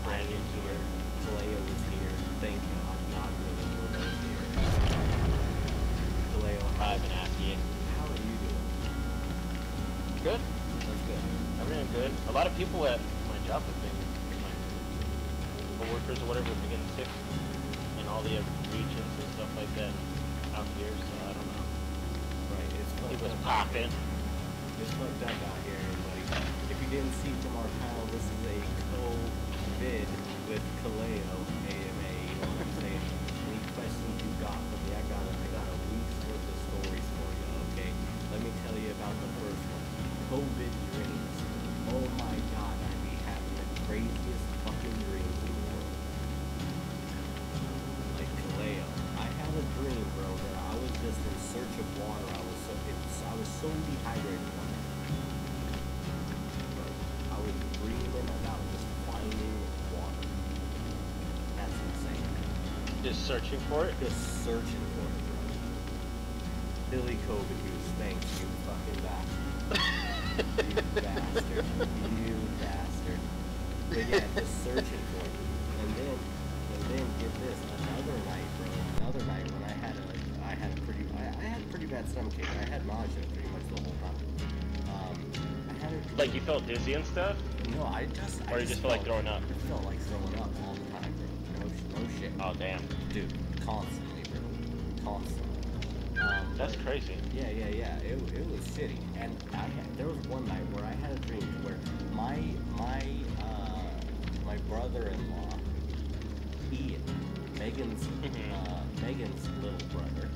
brand new to here. it. Kaleo is here. Thank God. Not really. We're both here. Kaleo, I've been asking you. how are you doing? Good. That's good. Everything good. A lot of people at my job have been, my coworkers or whatever, have been getting sick in all the regions and stuff like that out here. So I don't know. Right. It's fucked People's up. popping. It's fucked up out here, everybody. If you didn't see from our panel, this is a CO-VID with Kaleo, AMA. You know what I'm saying? Any questions you got for me? I got a week's worth of stories for you. Okay. Let me tell you about the first one. COVID dreams. Oh my God, I be having the craziest fucking dreams in the world. Like Kaleo, I had a dream, bro, that I was just in search of water. I was so dehydrated one day. Bro, I was dreaming about just finding water. That's insane. Just searching for it. Just searching for it, bro. Billy COVID Goose, thanks, you fucking bastard. You bastard. You bastard. But yeah, just searching for it. And then get this, another night, bro. Another night when I had a pretty bad stomachache. I had nausea pretty much the whole time. I had a Like you felt dizzy and stuff? No, I just felt like throwing up? I felt like throwing up all the time, bro. No shit. Oh damn. Dude, constantly, bro. Constantly. That's crazy. Yeah. It was shitty. And there was one night where I had a dream where my brother-in-law, Ian, Megan's little brother,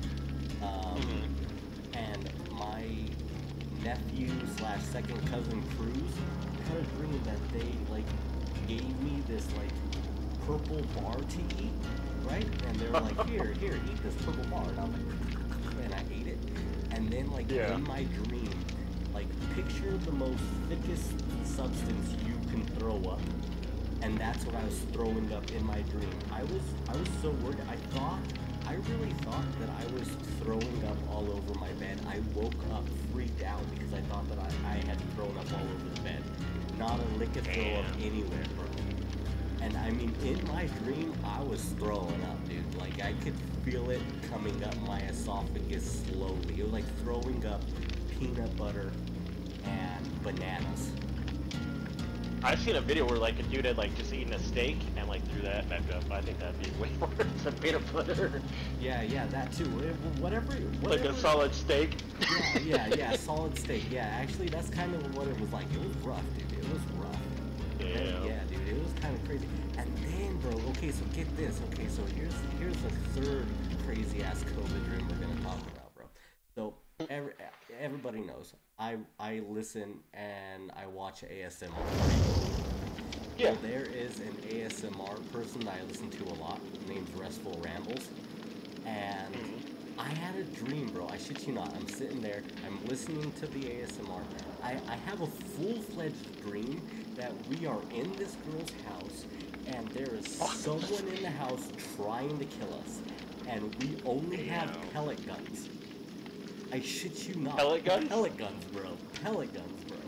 and my nephew / second cousin Cruz had a dream that they like gave me this like purple bar to eat, right? And they were like, here, eat this purple bar. And I'm like, and I ate it. And then like in my dream, like picture the most thickest substance you can throw up. And that's what I was throwing up in my dream. I was so worried. I really thought that I was throwing up all over my bed. I woke up freaked out because I thought that I had thrown up all over the bed. Not a lick of throw up anywhere, bro. And I mean, in my dream, I was throwing up, dude. Like, I could feel it coming up my esophagus slowly. It was like throwing up peanut butter and bananas. I've seen a video where like a dude had like just eaten a steak and like threw that back up. I think that'd be way worse than peanut butter. Yeah, that too. Whatever. Like a solid steak. Yeah, solid steak. Yeah, actually, that's kind of what it was like. It was rough, dude. It was rough. Yeah, dude. It was kind of crazy. And then, bro. Okay, so get this. Okay, so here's the third crazy ass COVID dream we're gonna talk about, bro. So everybody knows I listen and I watch ASMR. Yeah. So there is an ASMR person that I listen to a lot named Restful Rambles, and I had a dream, bro. I shit you not. I'm sitting there. I'm listening to the ASMR. I have a full-fledged dream that we are in this girl's house, and there is someone in the house trying to kill us, and we only have pellet guns. I shit you not. Pellet guns? Pellet guns, bro. Pellet guns, bro.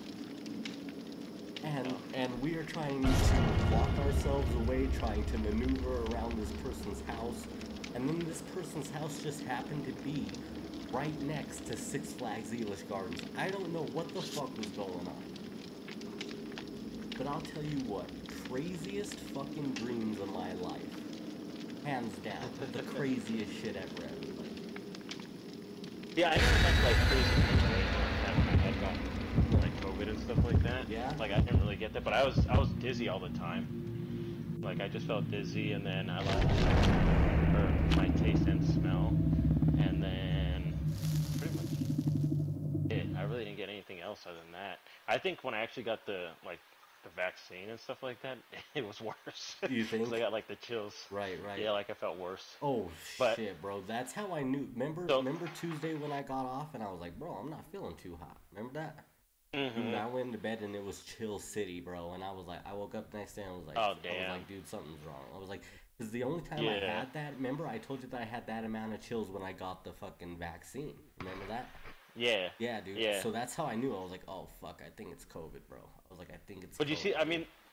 And we are trying to lock ourselves away, trying to maneuver around this person's house. And then this person's house just happened to be right next to Six Flags English Gardens. I don't know what the fuck was going on. But I'll tell you what, craziest fucking dreams of my life. Hands down, the craziest shit ever. Yeah, I never had like crazy things like that got like COVID and stuff like that. Yeah. Like I didn't really get that, but I was dizzy all the time. Like I just felt dizzy, and then I lost my taste and smell, and then pretty much it. I really didn't get anything else other than that. I think when I actually got the vaccine and stuff like that, it was worse. You think? 'Cause I got like the chills. Right. Yeah, like I felt worse. Oh shit, bro. That's how I knew. Remember Tuesday when I got off and I was like, bro, I'm not feeling too hot. Remember that? Dude, I went into bed and it was chill city, bro. And I was like, I woke up the next day and I was like, oh damn. I was like, dude, something's wrong. I was like, because the only time I had that, remember I told you that I had that amount of chills when I got the fucking vaccine. Remember that? Yeah. Yeah, dude. Yeah. So that's how I knew. I was like, oh fuck, I think it's COVID, bro. I was like, I think it's. But COVID. you see, I mean,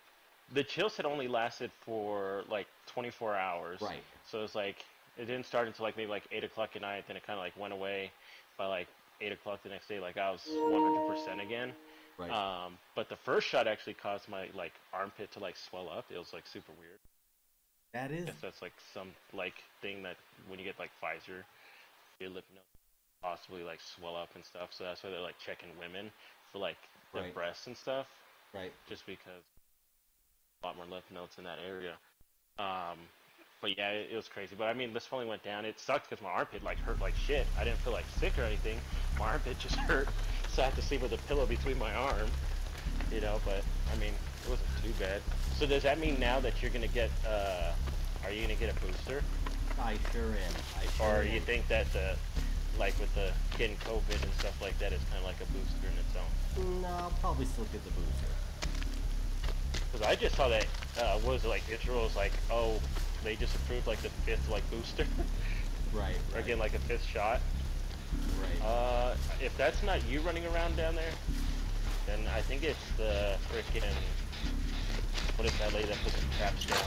the chill set only lasted for like 24 hours. Right. So it's like it didn't start until like maybe like 8 o'clock at night. Then it kind of like went away by like 8 o'clock the next day. Like I was 100% again. Right. But the first shot actually caused my like armpit to like swell up. It was like super weird. That is. I guess that's like some like thing that when you get like Pfizer, your lymph nodes possibly like swell up and stuff. So that's why they're like checking women for like their Right. breasts and stuff. Right. Just because a lot more lymph nodes in that area. But yeah, it was crazy. But I mean, this finally went down. It sucked because my armpit like hurt like shit. I didn't feel like sick or anything. My armpit just hurt, so I had to sleep with a pillow between my arm. You know, but I mean, it wasn't too bad. So does that mean now that you're gonna get? Are you gonna get a booster? I sure am. Or you think that the like with the getting COVID and stuff like that is kind of like a booster in its own? No, I'll probably still get the booster. Because I just saw that, what was it, like, Israel's like, oh, they just approved, like, the 5th, like, booster. Right. Or getting, like, a 5th shot. Right. If that's not you running around down there, then I think it's the frickin', what is that lady that put the traps down?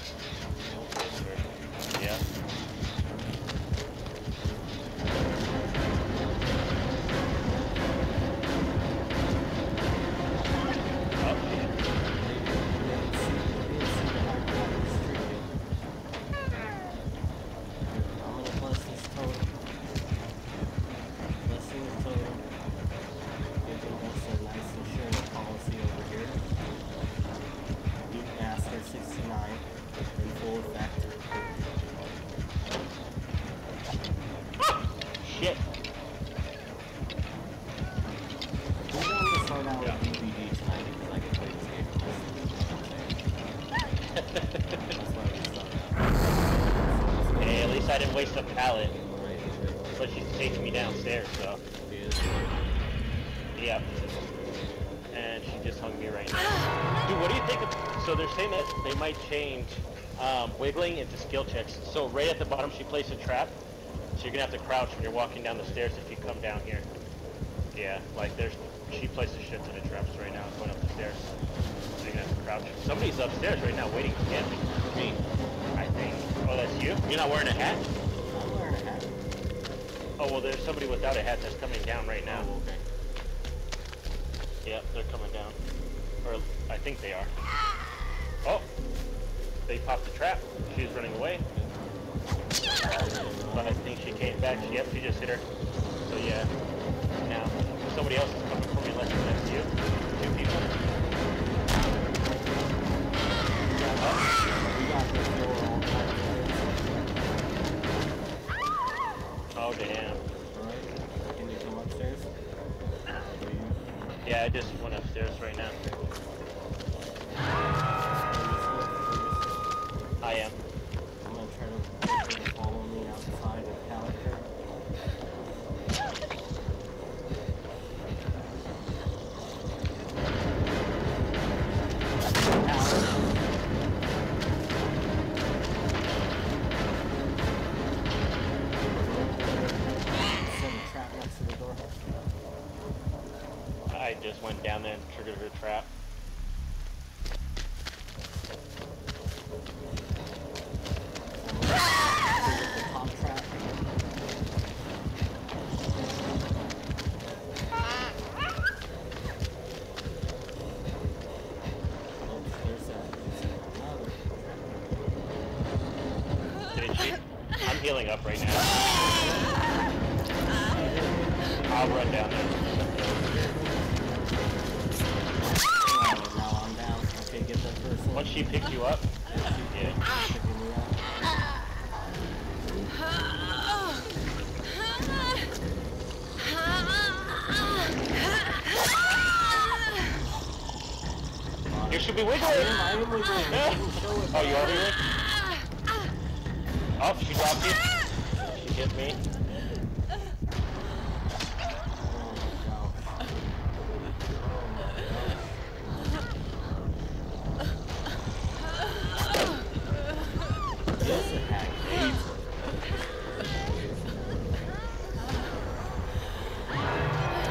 Yeah. Shit. Hey, at least I didn't waste a pallet. But she's taking me downstairs, so. Yep. And she just hung me right now. Dude, what do you think of... So they're saying that they might change wiggling into skill checks. So right at the bottom she placed a trap. So you're gonna have to crouch when you're walking down the stairs if you come down here. Yeah, like she placed a shit ton of traps right now going up the stairs. So you're gonna have to crouch. Somebody's upstairs right now waiting to get me. Me, I think. Oh, that's you? You're not wearing a hat? I'm wearing a hat. Oh, well, there's somebody without a hat that's coming down right now. Oh, okay. Yep, they're coming down. Or I think they are. Oh! They popped the trap. She was running away. But I think she came back. Yep, she just hit her. So yeah. Now, somebody else is coming for me unless it's next to you. 2 people. Oh, damn. Alright. Can you come upstairs? Yeah, I just went upstairs right now. I am. I'm gonna try to get her to follow me outside of Kaleo. I just went down there and triggered her trap. Did she? I'm healing up right now. I'll run down there. Now I'm down. Okay, get that first one. Once she picked you up, yeah. You should be wiggling. I am wiggling. Oh, you are wiggling? Oh, she dropped you. She hit me.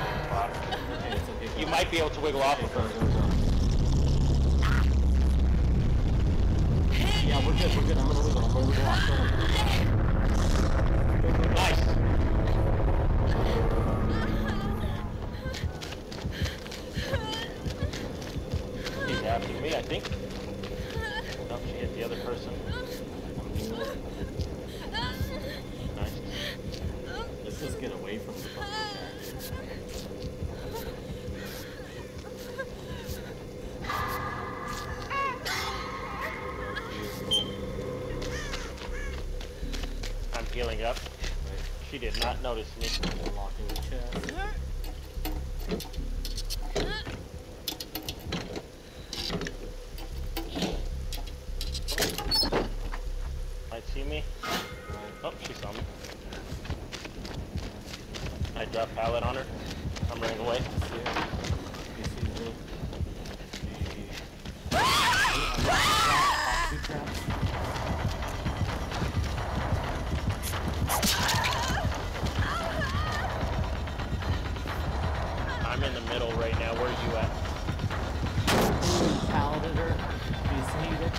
You might be able to wiggle off of her. we're good, we're good. I'm gonna wiggle off. Go. Nice! He's after me, I think. Oh, she hit the other person. Nice. Let's just get away from the fucking cat. I'm healing up. She did not notice me. Unlocking the chest. Might see me. Oh, she saw me. I dropped pallet on her. I'm running away. You see me? I'm in the middle right now. Where are you at? Palleted her. Do you see it?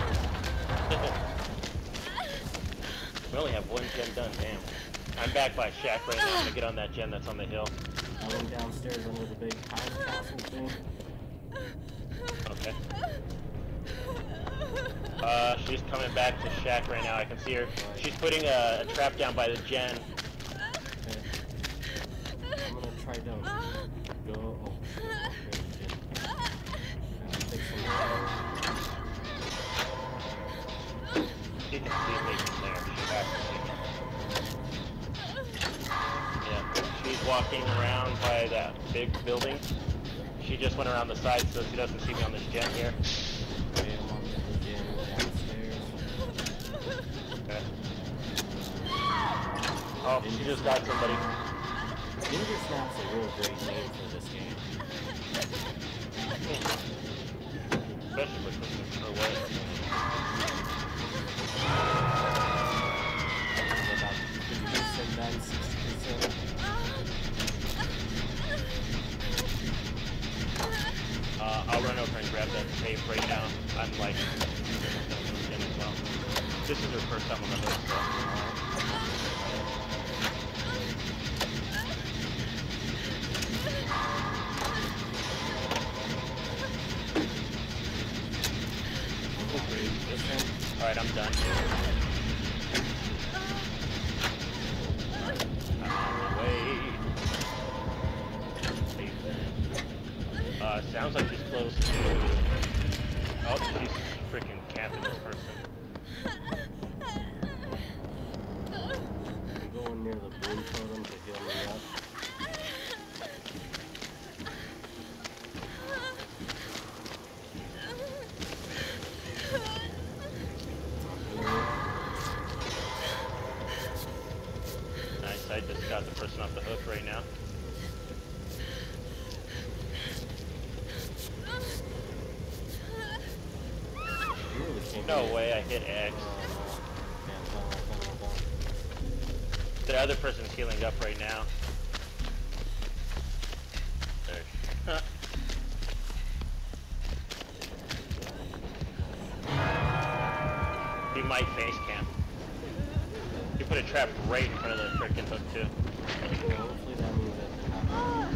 We only have one gen done, damn. I'm back by Shack right now. I'm gonna get on that gen that's on the hill. I went downstairs under the big house castle thing. Okay. She's coming back to Shack right now. I can see her. She's putting a trap down by the gen. Okay. I'm gonna try to go. Oh, shit. Okay, You can see me from there. She's back. Yeah, she's walking around by that big building. She just went around the side so she doesn't see me on this gen here. okay, I'm on the gym downstairs. Okay. Oh, she just got somebody. Ginger Snap's a real great name for this game. Especially with her way. About 50% done, 60%. I'll run over and grab that tape right now. I'm like, in as well. This is her first time on the hook, so. Alright, I'm done. I'm on my way. Sounds like she's close to... Oh, she's freaking camping this person. I'm going near the blue totem to heal me up. Nice, I just got the person off the hook right now. No way, I hit X. The other person's healing up right now. There. He might face camp. He put a trap right in front of the frickin' hook too. Hopefully that means that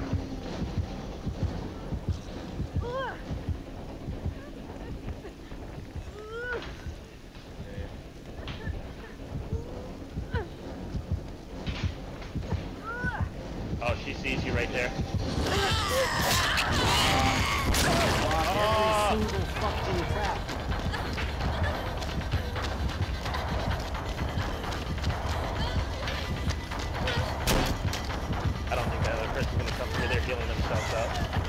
Oh, she sees you right there. every single fucking trap. I don't think that other person's gonna come through there healing themselves up.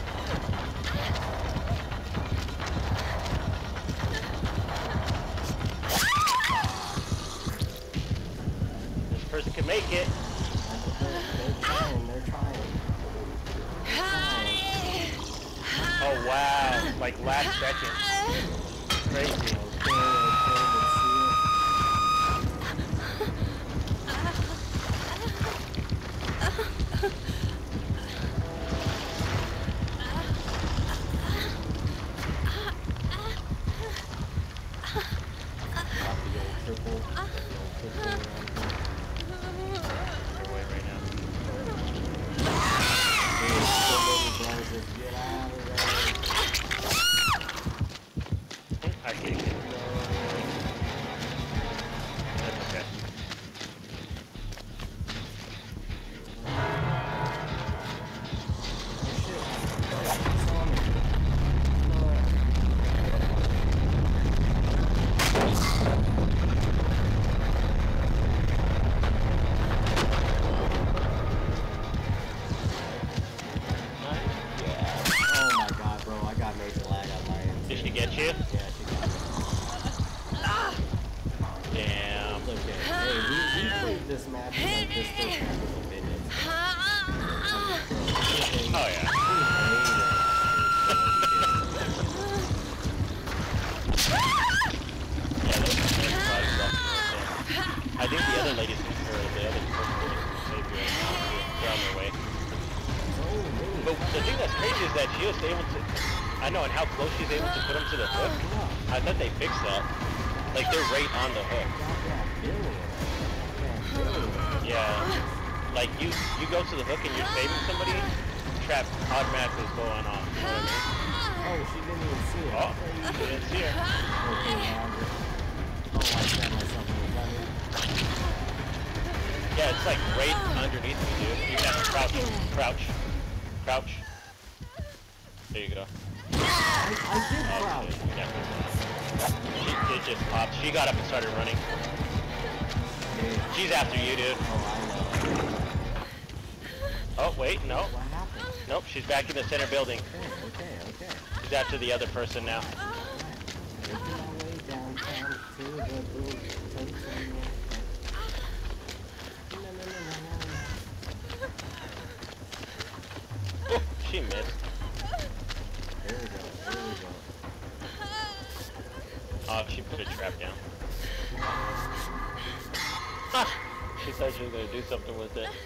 This person can make it. They're trying. Oh wow, like last second. Crazy. triple. Triple around here. Your way right now. Dude, so many guys, just get out of there. I see. That's okay. Did she get you? Yeah, she got it. Damn. It's okay. Hey, we played this match like this for a couple of minutes. Oh yeah. Yeah, those bodies left. I think the other ladies, or the other person didn't save you right now. They're on their way. But the thing that's crazy is that she was able to, I know, and how close she's able to put them to the hook. I thought they fixed that. Like, they're right on the hook. Yeah. Like, you go to the hook and you're saving somebody, trap automatically is going off. You know what I mean? Oh, she didn't even see it. Oh, you didn't see her. Okay, I set myself in the gun. Yeah, it's like right underneath me, dude. You have to crouch, crouch, crouch. There you go. I did crouch. Yeah. It just popped. She got up and started running. She's after you, dude. Oh, I know. Oh, wait, no. What happened? Nope, she's back in the center building. Okay. She's after the other person now. Making my way downtown to the blue totem. Oh, she missed. There we go. Oh, she put a trap down. Ah, she thought she was going to do something with it.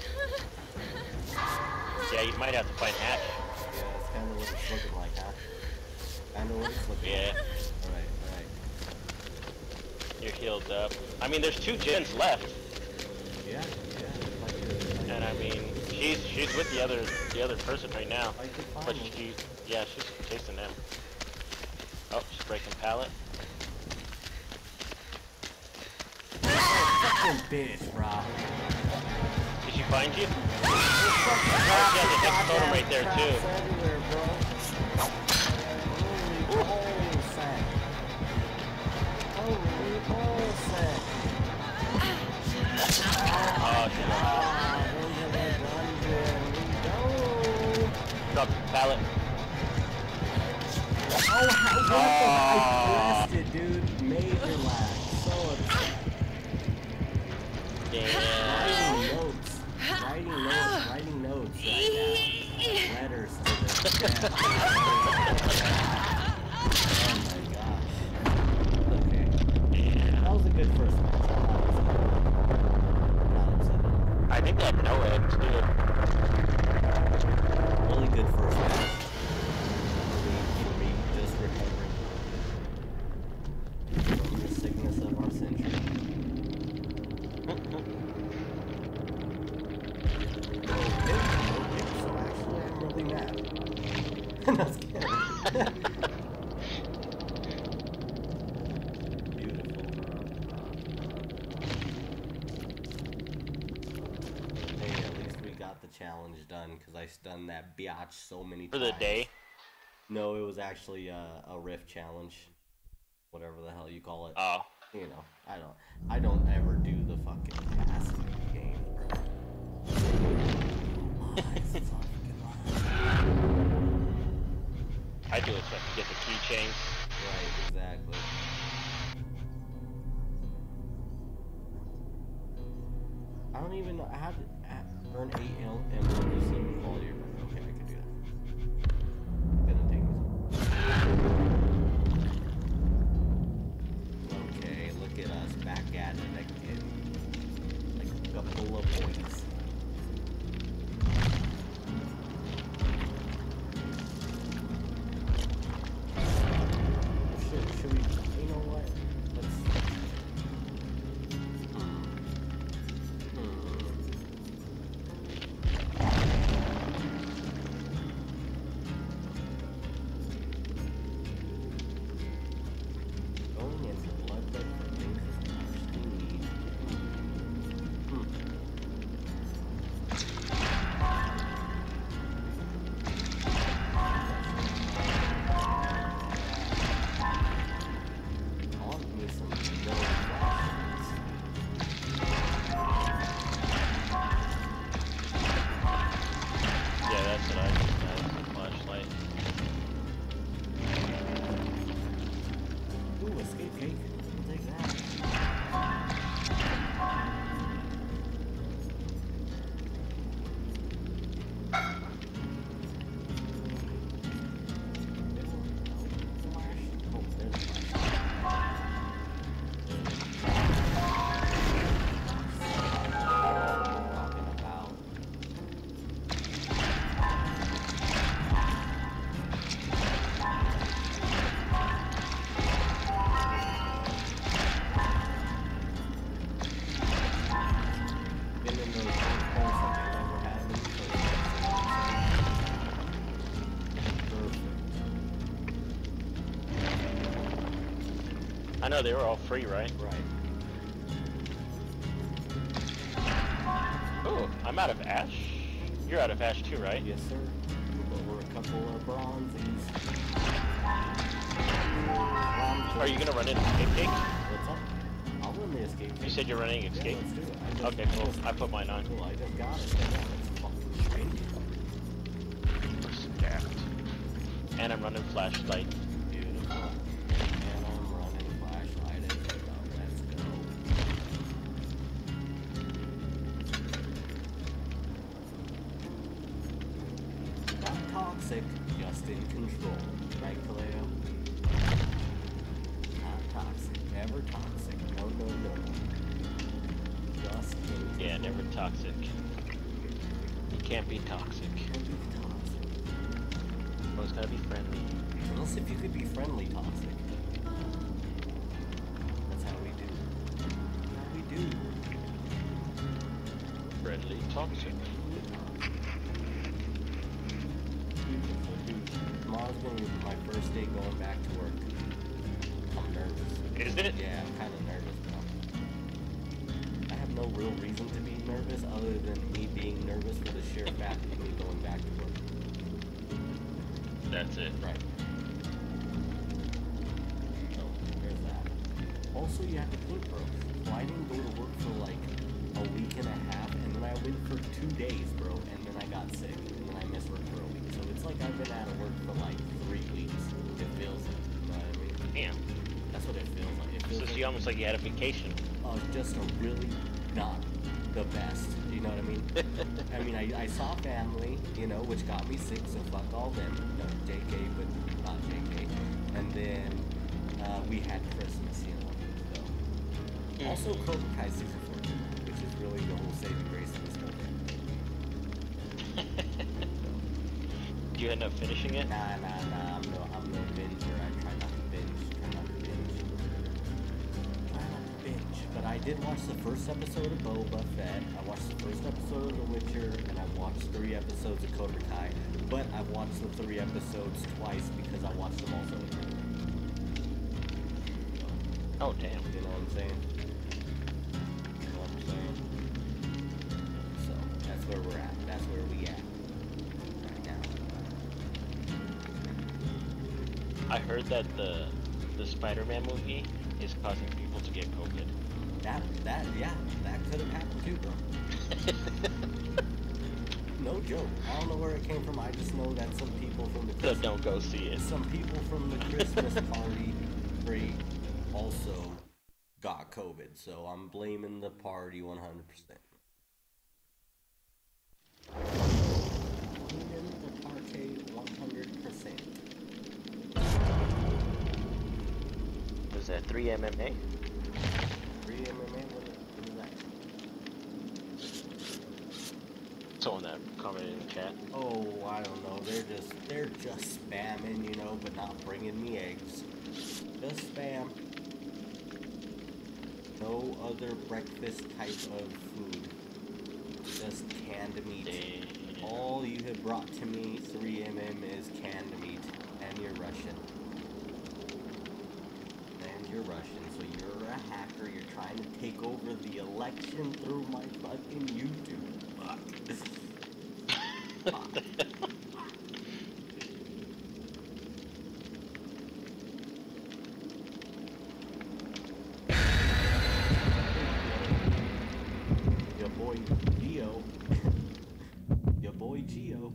Yeah, you might have to find Hatch. Yeah, that's kind of what it's looking like, huh? Kind of what it's looking like. Alright. You're healed up. I mean, there's 2 gens left. Yeah. And I mean, she's with the other person right now. But she's chasing them. Oh, she's breaking pallet. Fucking bitch, bro. Did she find you? Oh, she has a next totem right there too. Oh, she dropped the pallet. Oh, I pressed it, dude. Major lag. So upset. Writing notes right now. Letters to the chat. Oh my gosh. Okay. That was a good first match. Not upset. I think they had no ends, dude. Really good first match. For me, just recovering from the sickness of our century. So actually, I'm really mad. That's good. Beautiful. Hey, at least we got the challenge done because I stunned that biatch so many times. For the day? No, it was actually a rift challenge. Whatever the hell you call it. Oh. You know, I don't ever do the fucking task game, bro. I do it so I can get the keychains. Right, exactly. I don't even know how to earn 8 emblems in quality. Okay, I can do that. It's gonna take me some. Okay, look at us back at it again. Like a couple of points. Should we, you know what? know they were all free, right? Right. Oh, I'm out of ash. You're out of ash too, right? Yes, sir. But we're a couple of bronzies. Are you gonna run an escape cake? What's up? I'll run the escape cake. You said you're running escape? Yeah, let's do it. Okay, cool. I put mine on. Cool, I just got it. Yeah, it's fucking strange. Stacked. And I'm running flashlight. Beautiful. And I'm running flashlight as well. Let's go. Not toxic, just in control. Right, Kaleo? Not toxic. Never toxic. No, no, no. Just in control. Yeah, never toxic. You can't be toxic. Can't be toxic. Always gotta be friendly. Unless if you could be friendly toxic. That's how we do. How we do. Friendly toxic. Beautiful, dude. Tomorrow's gonna be my first day going back to work. I'm nervous. Isn't it? Yeah, I'm kind of nervous, bro. I have no real reason to be nervous other than me being nervous for the sheer fact of me going back to work. That's it. Right. So, there's that. Also, you have to think, bro. Well, I didn't go to work for like a week and a half, and then I went for 2 days, bro, and then I got sick, and then I missed work for a week. So it's like I've been out of work for like 3 weeks. It feels like, you know what I mean? Damn. That's what it feels like. It feels So like you almost like you had a vacation. just a really not the best. You know what I mean? I mean, I saw family, you know, which got me sick, so fuck all them. No, JK, but not JK. And then we had Christmas, you know. So. Also, Cobra Kai season 14, which is really the whole saving grace of this whole thing. Did you end up finishing it? Nah. I'm no binger. I try not to binge. But I did watch the first episode of Boba Fett. I watched the first episode of The Witcher, and I watched 3 episodes of Cobra Kai. But I watched the 3 episodes twice because I watched them also. Oh, damn. You know what I'm saying? You know what I'm saying? So, that's where we're at. That's where we at. Right now. I heard that the Spider-Man movie is causing people to get COVID. That could have happened too, bro. No joke. I don't know where it came from. I just know that some people from the So don't go see it. Some people from the Christmas party also got COVID, so I'm blaming the party 100%. Blaming the party 100%. Was that 3 MMA? 3 MMA? What is that? Someone that commented in the chat. Oh, I don't know. They're just spamming, you know, but not bringing me eggs. Just spam. No other breakfast type of food. Just canned meat. Damn. All you have brought to me, 3mm, is canned meat. And you're Russian. And you're Russian, so you're a hacker. You're trying to take over the election through my fucking YouTube. Fuck. Fuck. Your boy Geo. Your boy Geo.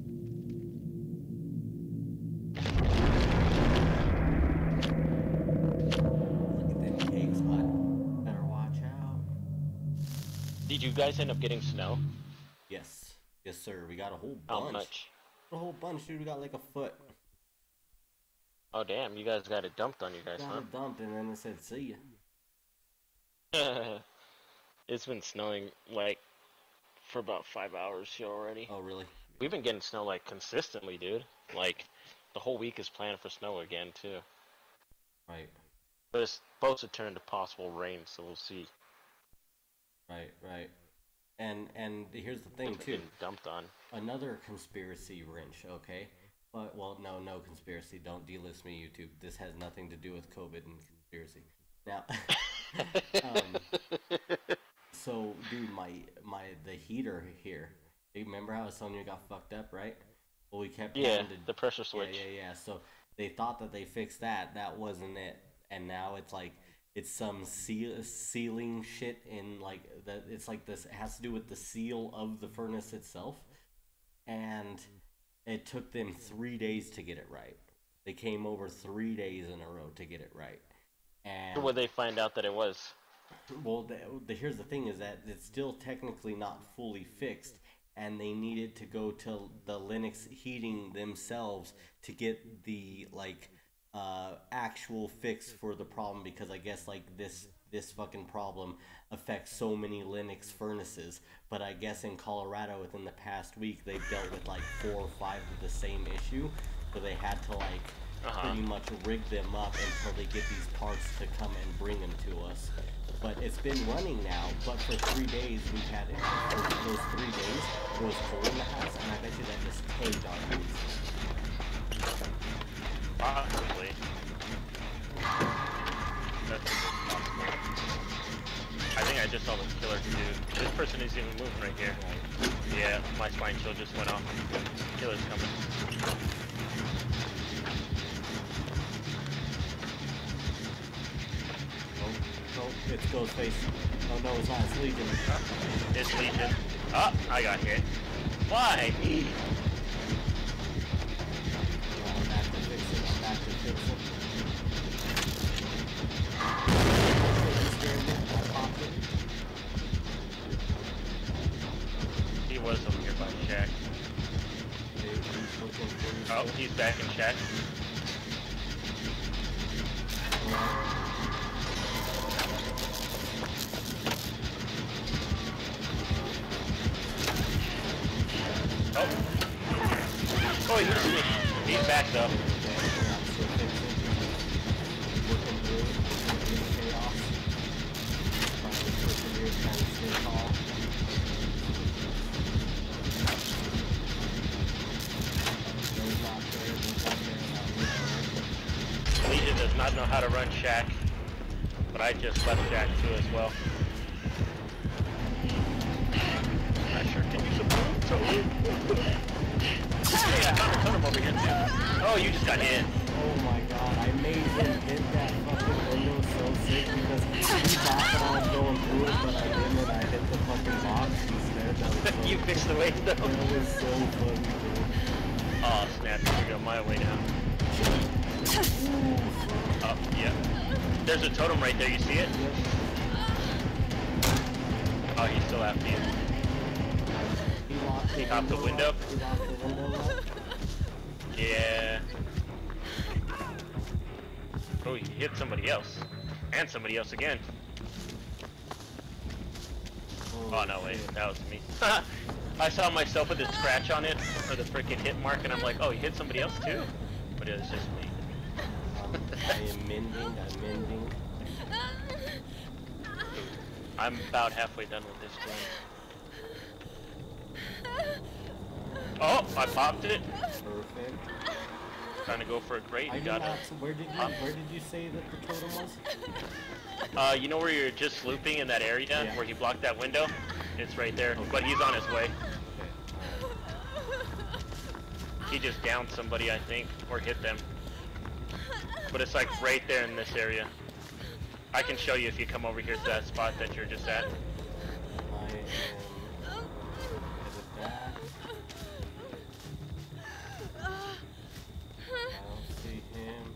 Look at them pigs, bud. Better watch out. Did you guys end up getting snow? Yes. Yes, sir. We got a whole bunch. How much? A whole bunch, dude. We got like a foot. Oh damn, you guys got it dumped on you guys, Got it dumped, and then it said, see ya. huh? It's been snowing like for about 5 hours here already. Oh, really? We've been getting snow like consistently, dude. Like the whole week is planned for snow again too. Right. But it's supposed to turn to possible rain, so we'll see. Right. And here's the thing It's too. getting dumped on. Another conspiracy wrench, okay? But well, no conspiracy. Don't delist me, YouTube. This has nothing to do with COVID and conspiracy. Now, so dude, the heater here. You remember how I was telling you it got fucked up, right? Well, we kept the pressure switch. Yeah. So they thought that they fixed that. That wasn't it. And now it's like it's some sealing shit in like that. It's like this. It has to do with the seal of the furnace itself. And it took them 3 days to get it right. They came over 3 days in a row to get it right. And Who would they find out that it was? well, here's the thing: is that it's still technically not fully fixed. And they needed to go to the Linux heating themselves to get the like actual fix for the problem, because I guess like this fucking problem affects so many Linux furnaces. But I guess in Colorado within the past week they've dealt with like 4 or 5 of the same issue, so they had to like pretty much rig them up until they get these parts to come and bring them to us. But it's been running now, but for 3 days we've had it. For those 3 days, it was cold in the house, and I bet you that just tagged our roof. Possibly. That's possible. I think I just saw this killer too. This person isn't even moving right here. Yeah, my spine chill just went off. Killer's coming. Oh, it's Ghostface. Oh no, it's not. It's Legion. It's Legion. Oh, I got hit. Why? Me? I'm back to fix it. I'm back to fix it. I popped it. He was over here by Shack. Oh, he's back in Shack. Oh! Oh, he hit me. He's back though. Working through chaos. Trying to persevere, trying to stay calm. Those not there, Legion does not know how to run Shack, but I just left Shack too as well. I sure can use a boom. Hey, I found a totem over here too. Oh, you just got hit. Oh my god, I made him hit that fucking window so sick because he thought that I was going through it, but I didn't, and I hit the fucking box instead. That was so, You fixed the window. that was so funny, dude. Oh snap, here we go, my way down. Oh, yeah. There's a totem right there, you see it? Oh, he's still after you. He hopped the window? Yeah. Oh, he hit somebody else. And somebody else again. Oh no, wait, that was me. I saw myself with a scratch on it, or the freaking hit mark, and I'm like, oh, he hit somebody else too? But it was just me. I am mending. I'm about halfway done with this one. Oh, I popped it. Perfect. Trying to go for a crate. You got it. Where did you say that the totem was? You know where you're just looping in that area, yeah, where he blocked that window? It's right there, okay. But he's on his way. Okay. He just downed somebody, I think, or hit them. But it's like right there in this area. I can show you if you come over here to that spot that you're just at. I am headed back. I don't see him.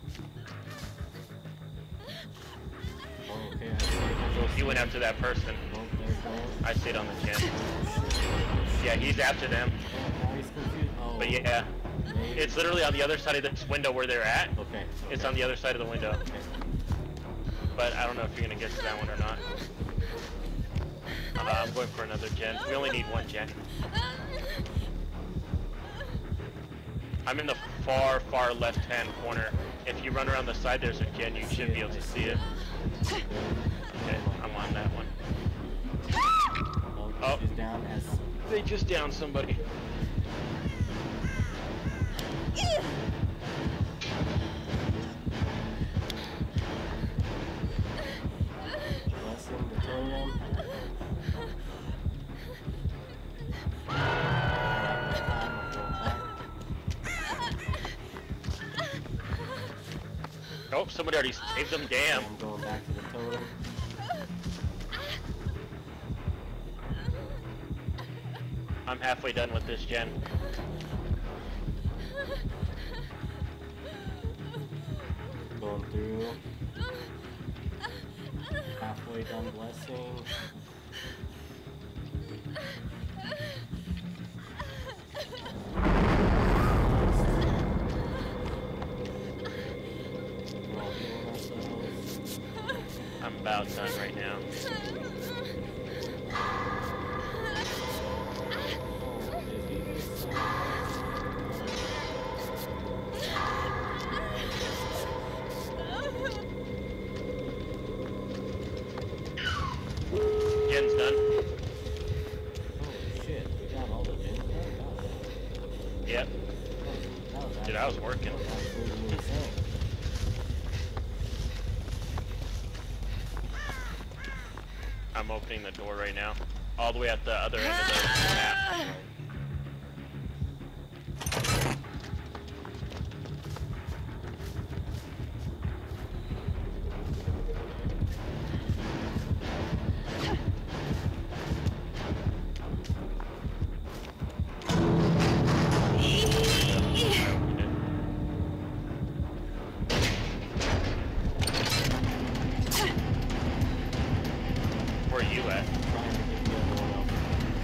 Oh, okay, I see him. He went after that person. Oh, there it goes. I see it on the chin. Yeah, he's after them. Oh, now he's confused. Oh. But yeah, Maybe. it's literally on the other side of this window where they're at. Okay. It's on the other side of the window. Okay. But I don't know if you're gonna get to that one or not. I'm going for another gen. We only need one gen. I'm in the far left-hand corner. If you run around the side, there's a gen. You should be able to see it. Okay, I'm on that one. Oh, she's down as... They just downed somebody. Oh, somebody already saved them. Damn. I'm going back to the totem. I'm halfway done with this gen. Going through. Halfway done blessing. We're all healing ourselves. I'm about done right now. Gen's done. Holy shit, we got all the gens done? Yep. Dude, I was working. That was absolutely insane. I'm opening the door right now. All the way at the other end of the map. Where are you at? Trying to get the other one open.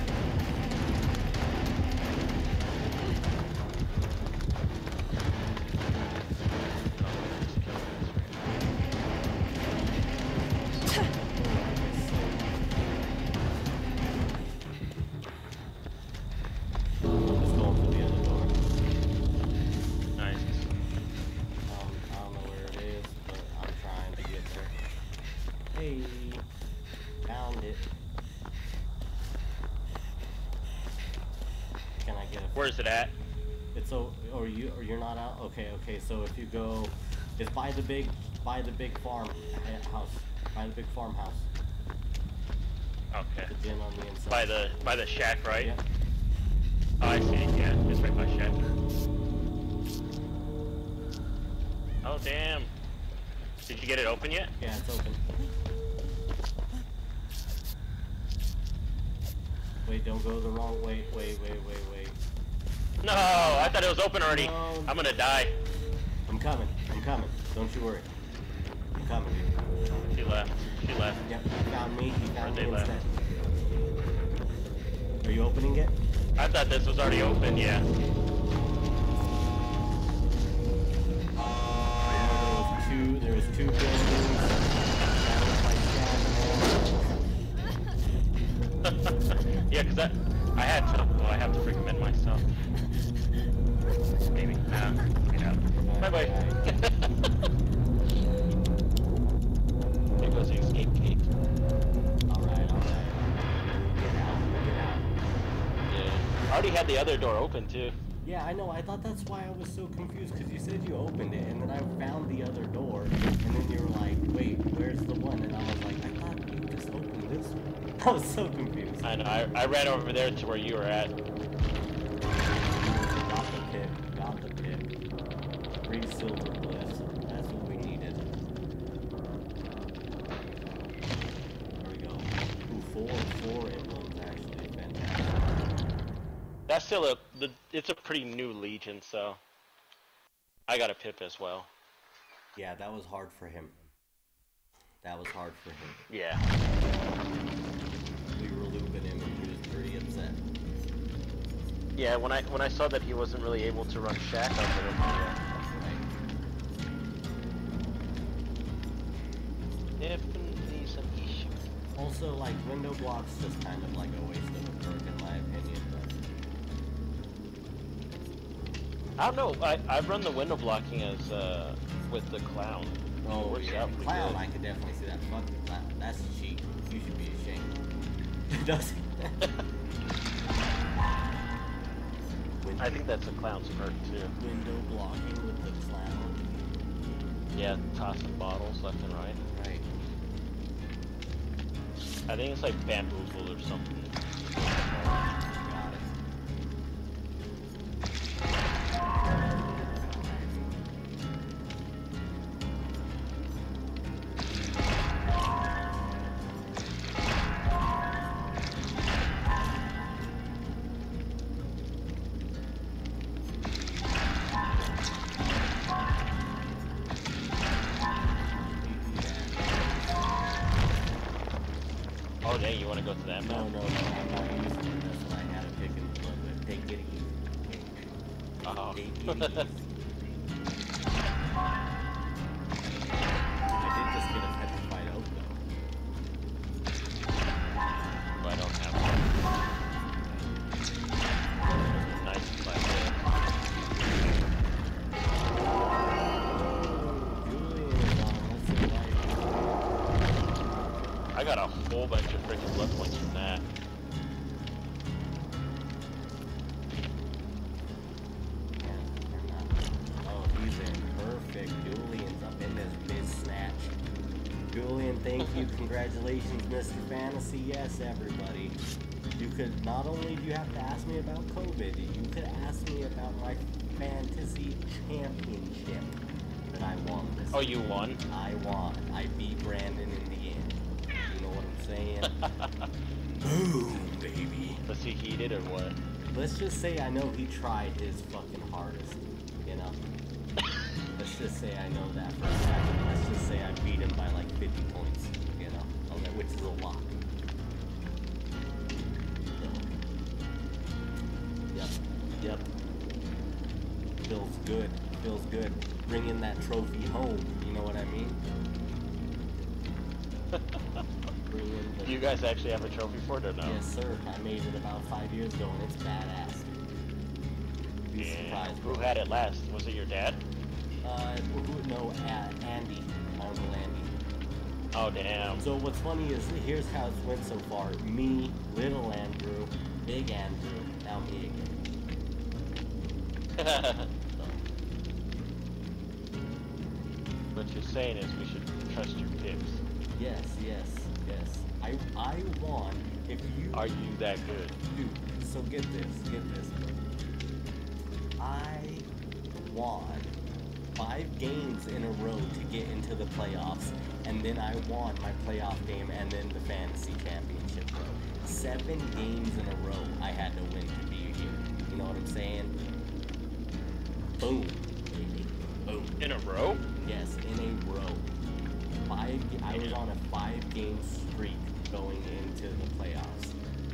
I'm just going for the other door. Nice. I don't know where it is, but I'm trying to get there. Hey, found it. Can I get a? Where's it at? It's so, or you're not out. Okay, so if you go, it's by the big farm house, by the big farmhouse. Okay. The gym on the inside. By the shack, right? Yeah. Oh, I see. Yeah, it's right by shack. Oh damn. Did you get it open yet? Yeah, it's open. Wait, don't go the wrong way. Wait. No, I thought it was open already. No. I'm gonna die. I'm coming. Don't you worry. I'm coming, dude. She left. Yep, he found me. He found Or me they left. instead. Are you opening it? I thought this was already open, yeah. There was two buildings. That was like Yeah, cause I have to recommend myself. Maybe. Nah, get out. Bye bye. There goes the escape gate. Alright. Get out. Yeah. I already had the other door open too. Yeah, I know. I thought that's why I was so confused, because you said you opened it, and then I found the other door, and then you were like, wait, where's the one? And I was like, I thought you just opened this one. I was so confused. I know, I ran over there to where you were at. Got the pip. 3 silver bliss. That's what we needed. There we go. Ooh, 4 emblems, actually. Fantastic. That's still it's a pretty new Legion, so I got a pip as well. Yeah, that was hard for him. Yeah. We were looping him and he was pretty upset. Yeah, when I saw that he wasn't really able to run shack, I was like, okay, yeah. Definitely some issue. Also, like, window blocks just kind of like a waste of a perk in my opinion, but... I don't know, I've run the window blocking as, with the clown. Oh, Works yeah, out pretty clown, good. I could definitely see that. Fuck the clown. That's cheap. You should be ashamed. Does I think that's a clown's perk too. window blocking with the clown? Yeah, tossing bottles left and right. Right. I think it's like bamboozle or something. Got it. dang, you want to go to that map? No, I'm not used to it. That's why I had to pick and flip it. Take it easy. Oh. Take it easy. I did just get a petrified oak though. But I don't have one. Nice if I did. I got a whole bunch of freaking blood points from that. Oh, he's in perfect. Julian's up in this biz snatch. Julian, thank you. Congratulations, Mr. Fantasy. Yes, everybody. You could, not only do you have to ask me about COVID, you could ask me about my fantasy championship that I won this Oh, you won? I won. I beat Brandon in the end. You know what I'm saying? Boom, baby. Was he heated or what? Let's just say I know he tried his fucking hardest, you know? Let's just say I know that for a second. Let's just say I beat him by like 50 points, you know? Okay, which is a lot. Yep. Feels good. Feels good. Bringing that trophy home, you know what I mean? Do you guys actually have a trophy for it or no? Yes, sir. I made it about 5 years ago, and it's badass. Be surprised, Who bro. had it last? Was it your dad? No, Andy. Uncle Andy. Oh, damn. So what's funny is, here's how it's went so far. Me, little Andrew, big Andrew, now me again. What you're saying is we should trust your picks. Yes. I won. If you Are you that good? dude, so get this. I won 5 games in a row to get into the playoffs, and then I won my playoff game and then the fantasy championship, bro. 7 games in a row I had to win to be here. You know what I'm saying? Boom, baby. Boom. In a row? Yes, in a row. I was on a 5-game streak going into the playoffs.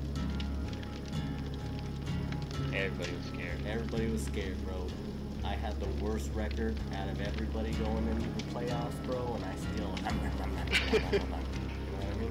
Everybody was scared. Everybody was scared, bro. I had the worst record out of everybody going into the playoffs, bro, and I still, you know what I mean?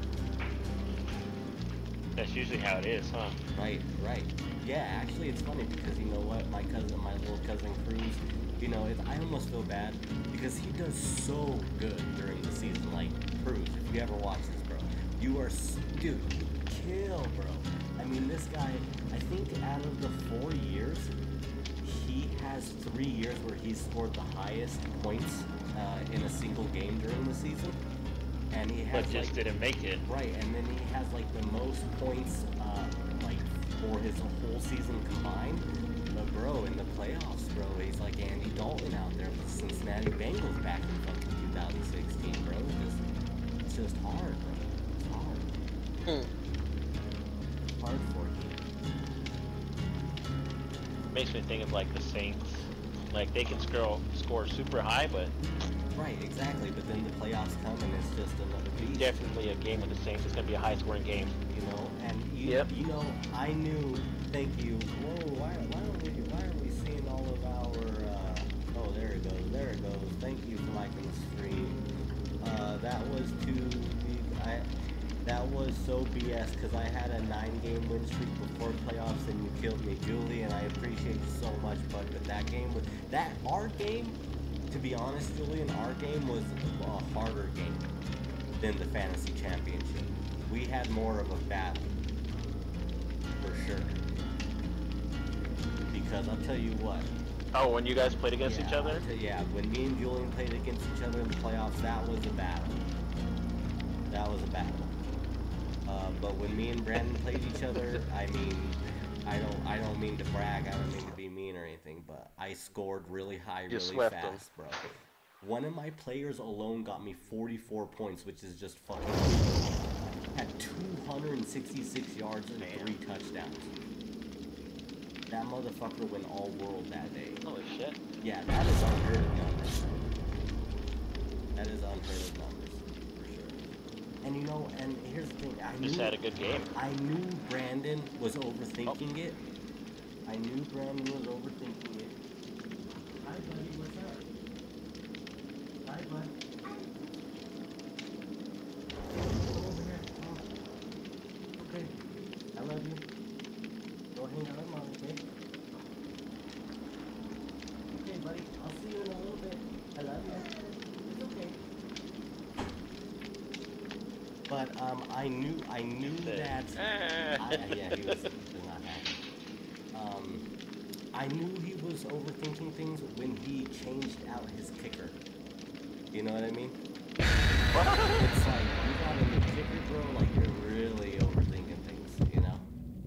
That's usually how it is, huh? Right. Yeah, actually, it's funny because you know what? My little cousin Cruz, you know, I almost feel bad because he does so good during the season. Like, Cruz, if you ever watch this, bro, you are, dude, kill, bro. I mean, this guy, I think out of the 4 years, he has 3 years where he's scored the highest points in a single game during the season. And he has, But just didn't make it. Right, and then he has like the most points like for his whole season combined. But bro, in the playoffs, bro, he's like Andy Dalton out there with the Cincinnati Bengals back in fucking 2016, bro. It's just hard, bro. It's hard. Hard for you. Makes me think of like the Saints. Like they can score super high, but Right, exactly. But then the playoffs come and it's just another beast. definitely a game with the Saints. It's gonna be a high scoring game. You know, and Yep. you know, I knew. Thank you. Whoa, why aren't we seeing all of our? Oh, there it goes. Thank you for liking the stream. That was so BS because I had a 9-game win streak before playoffs and you killed me, Julie, and I appreciate you so much. But that game was our game. To be honest, Julian, our game was a harder game than the fantasy championship. We had more of a battle, for sure. Because I'll tell you what. Oh, when you guys played against each other? When me and Julian played against each other in the playoffs, that was a battle. But when me and Brandon played each other, I mean, I don't mean to brag, I don't mean to be mean or anything, but I scored really high, really fast, bro. One of my players alone got me 44 points, which is just fucking had 266 yards and 3 touchdowns. That motherfucker went all world that day. Holy shit. Yeah, that is unheard of numbers. That is unheard of numbers, for sure. And you know, and here's the thing, Just had a good game. I knew Brandon was overthinking it. I knew Brandon was overthinking it. Hi, buddy, what's up? Hi, bud. Come over here. Come on. Okay. I love you. Go hang out with Mom, okay? Okay, buddy. I'll see you in a little bit. I love you. It's okay. But I knew that. Yeah, he was not happy. I knew he was overthinking things when he changed out his kicker. You know what I mean? It's like you got a new kicker, bro. Like you're really overthinking things. You know?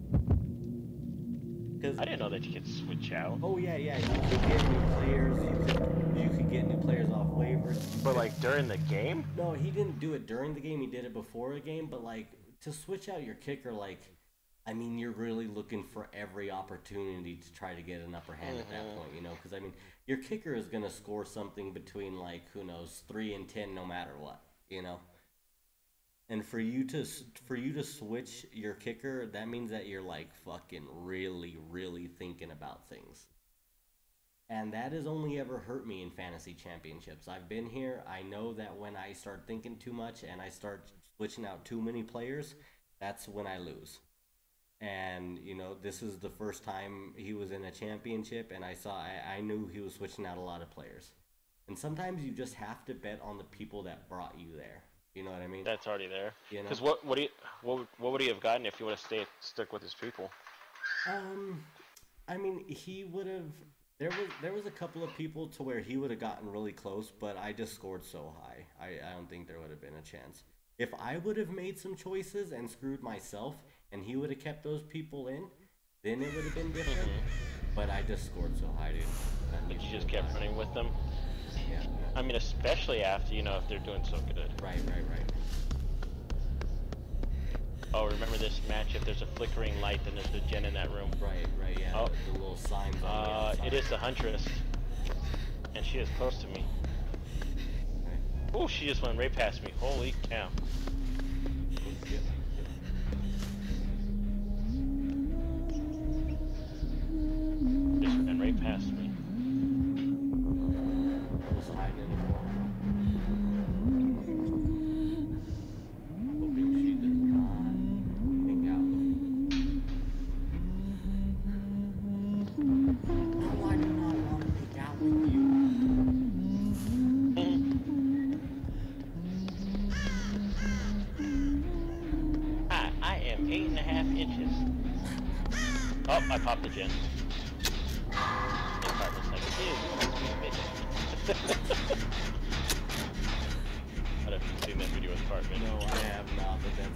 Cause I didn't know that you could switch out. oh yeah, you could get new players. You could get new players off waivers. But like during the game? No, he didn't do it during the game. He did it before a game. But like to switch out your kicker, like I mean, you're really looking for every opportunity to try to get an upper hand at that point, you know? Because I mean, your kicker is gonna score something between like who knows 3 and 10, no matter what, you know. And for you to switch your kicker, that means that you're like fucking really thinking about things. And that has only ever hurt me in fantasy championships. I've been here. I know that when I start thinking too much and I start switching out too many players, that's when I lose. And, you know, this is the first time he was in a championship, and I knew he was switching out a lot of players. And sometimes you just have to bet on the people that brought you there. You know what I mean? That's already there. You know? Because what would he have gotten if he would have stuck with his people? I mean, he would have. There was a couple of people to where he would have gotten really close, but I just scored so high. I don't think there would have been a chance. If I would have made some choices and screwed myself, and he would have kept those people in, then it would have been different. But I just scored so high, dude. But you just kept running with them? Yeah. I mean, especially after, you know, if they're doing so good. Right. Oh, remember this match? If there's a flickering light, then there's the gen in that room. Right, yeah. Oh. The little signs on the outside. It is the Huntress. And she is close to me. Okay. Oh, she just went right past me. Holy cow. Just ran right past me. Was hiding in the corner. Hoping she did not hang out with me. No, I do not want to hang out with you. I am 8.5 inches. Oh, I popped the gen. I don't know if you've seen that video with Cartman. No, I have not, but that's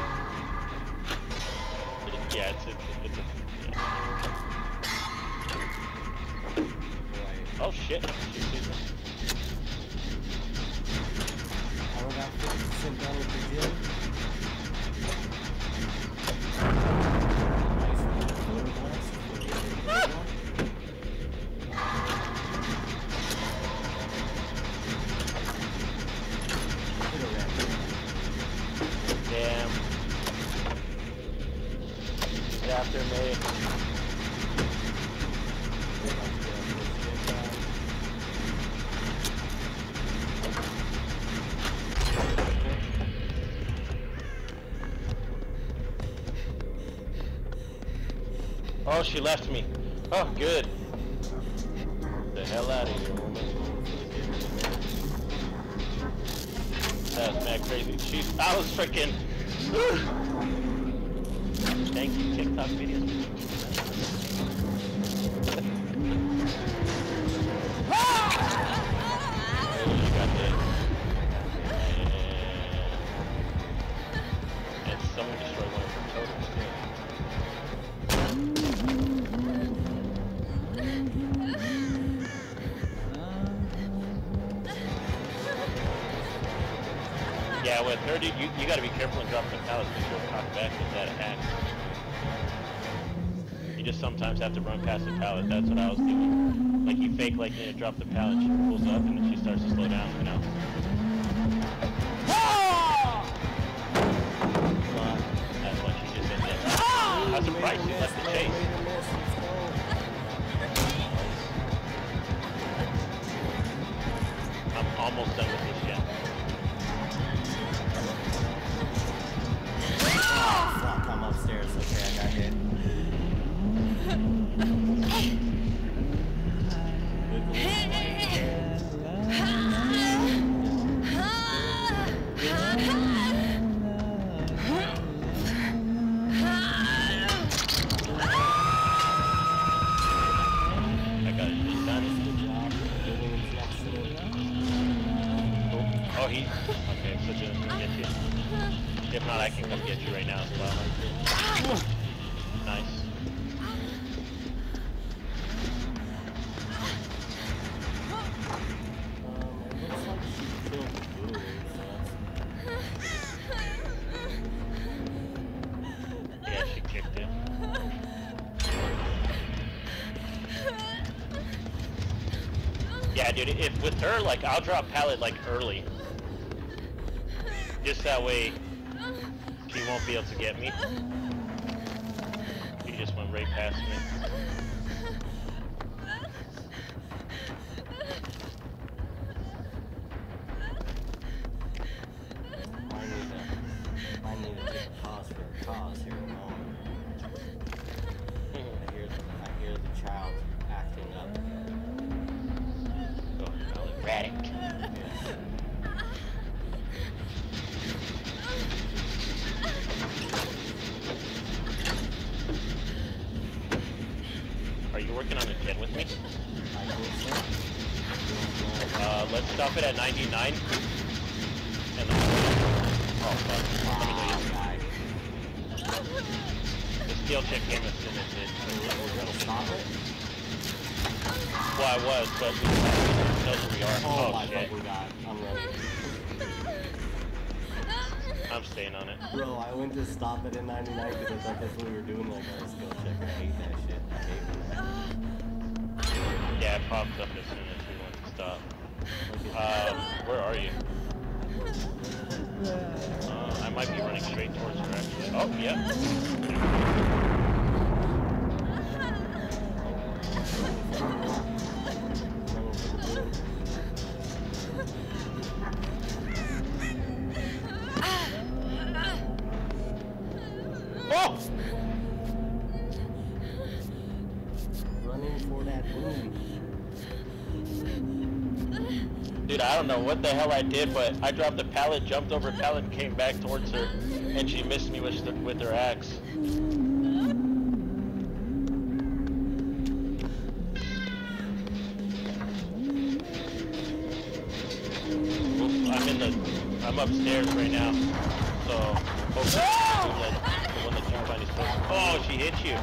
yeah, it's a yeah. right. Oh shit! She sees me. I don't have to sit down with the gym. Nice little blue blast. Damn. He's after me. Oh, she left me. Oh, good. Get the hell out of here, woman. That was mad crazy. I was freaking. Thank you, TikTok videos. Oh, you got this. And someone destroyed one of her totems too. Yeah, with her, dude, you gotta be careful and drop the pallets because she'll cock back with that attack. You just sometimes have to run past the pallet. That's what I was doing. Like you fake like you drop the pallet, she pulls up and then she starts to slow down, you know. Alright, she left the chase. I'm almost done with this shit. Oh, fuck, I'm upstairs. Okay, I got hit. Okay, so just get you. If not, I can come get you right now as well. Nice. It looks like she killed the blue, Yeah, she kicked it. Yeah, dude, if with her, like, I'll drop pallet, like, early. Just that way, she won't be able to get me. She just went right past me. I need to get a pause for a cause here in a moment. I hear the child acting up. Erratic. Are you working on a gen with me? Let's stop it at 99. And then oh fuck. The steel check came as soon as it. We're gonna stop it? Well, I was, but we are. Oh Oh my shit. fucking god. I'm running. I'm staying on it. Bro, I went to stop it at 99 because I thought that's what we were doing, like our skill check. I hate that shit. I hate that. Yeah, it popped up as soon as we went to stop. Where are you? I might be running straight towards her actually. Oh, yeah. Oh! Running for that boom. Dude, I don't know what the hell I did, but I dropped a pallet, jumped over a pallet, and came back towards her, and she missed me with her axe. I'm upstairs right now, so hopefully when the turbine is close. Oh, she hit you.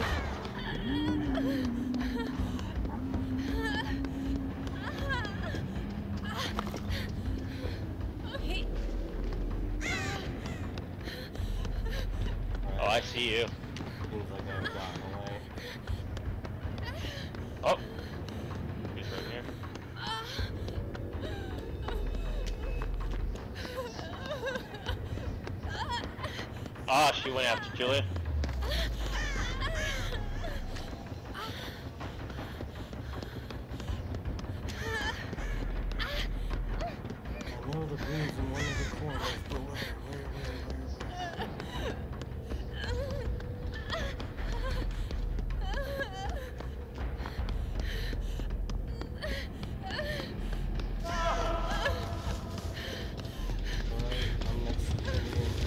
Oh, I see you. Seems like I've gotten away. Oh, he's right here. Ah, she went after Julia. I know the blue's in one of the corners, but where? I'm next to you.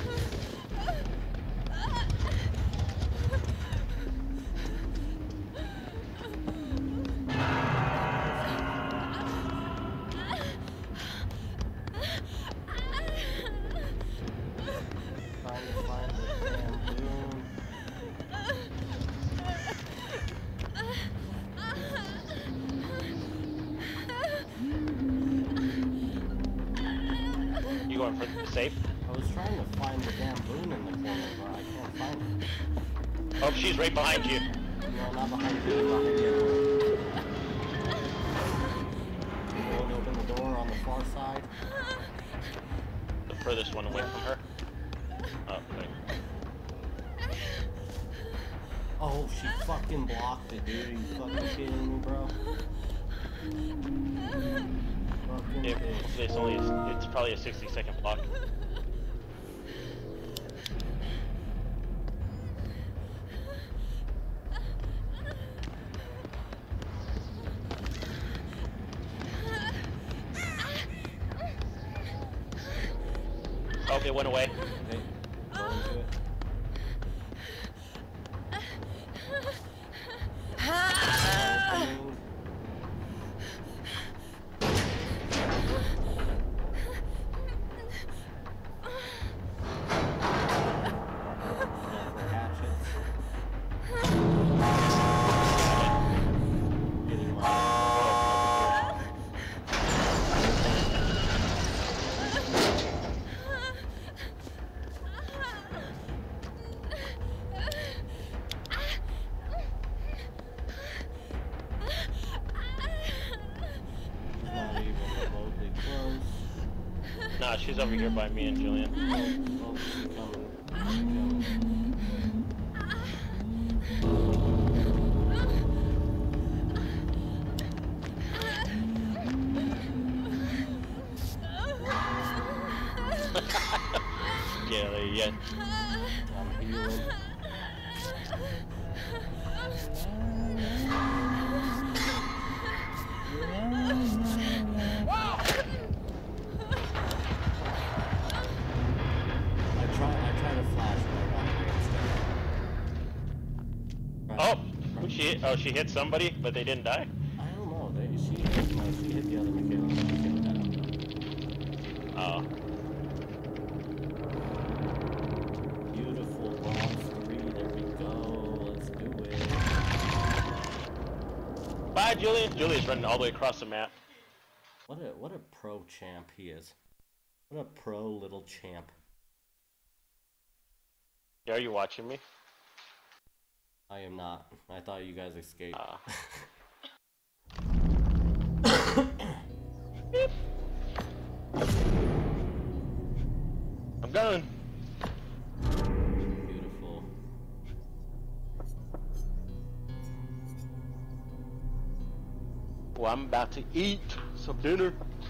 Trying to find the damn balloon. You going for the safe? I was trying to find the damn balloon in the corner, but I can't find it. Oh, she's right behind you. No, not behind you, behind you. Go and open the door on the far side. The furthest one away from her. Oh, wait. Oh, she fucking blocked it, dude. Are you fucking kidding me, bro? Fucking bitch. It's probably a 60-second block. Oh, it went away. Okay, go into it. Nah, she's over here by me and Julian. Yeah. I'm healing. Oh, she hit somebody, but they didn't die? I don't know. She hit the other Michaela. Oh. Beautiful boss 3. There we go. Let's do it. Bye, Julian. Julian's running all the way across the map. What a pro champ he is. What a pro little champ. Yeah, are you watching me? I am not. I thought you guys escaped. I'm going. Beautiful. Well, I'm about to eat some dinner.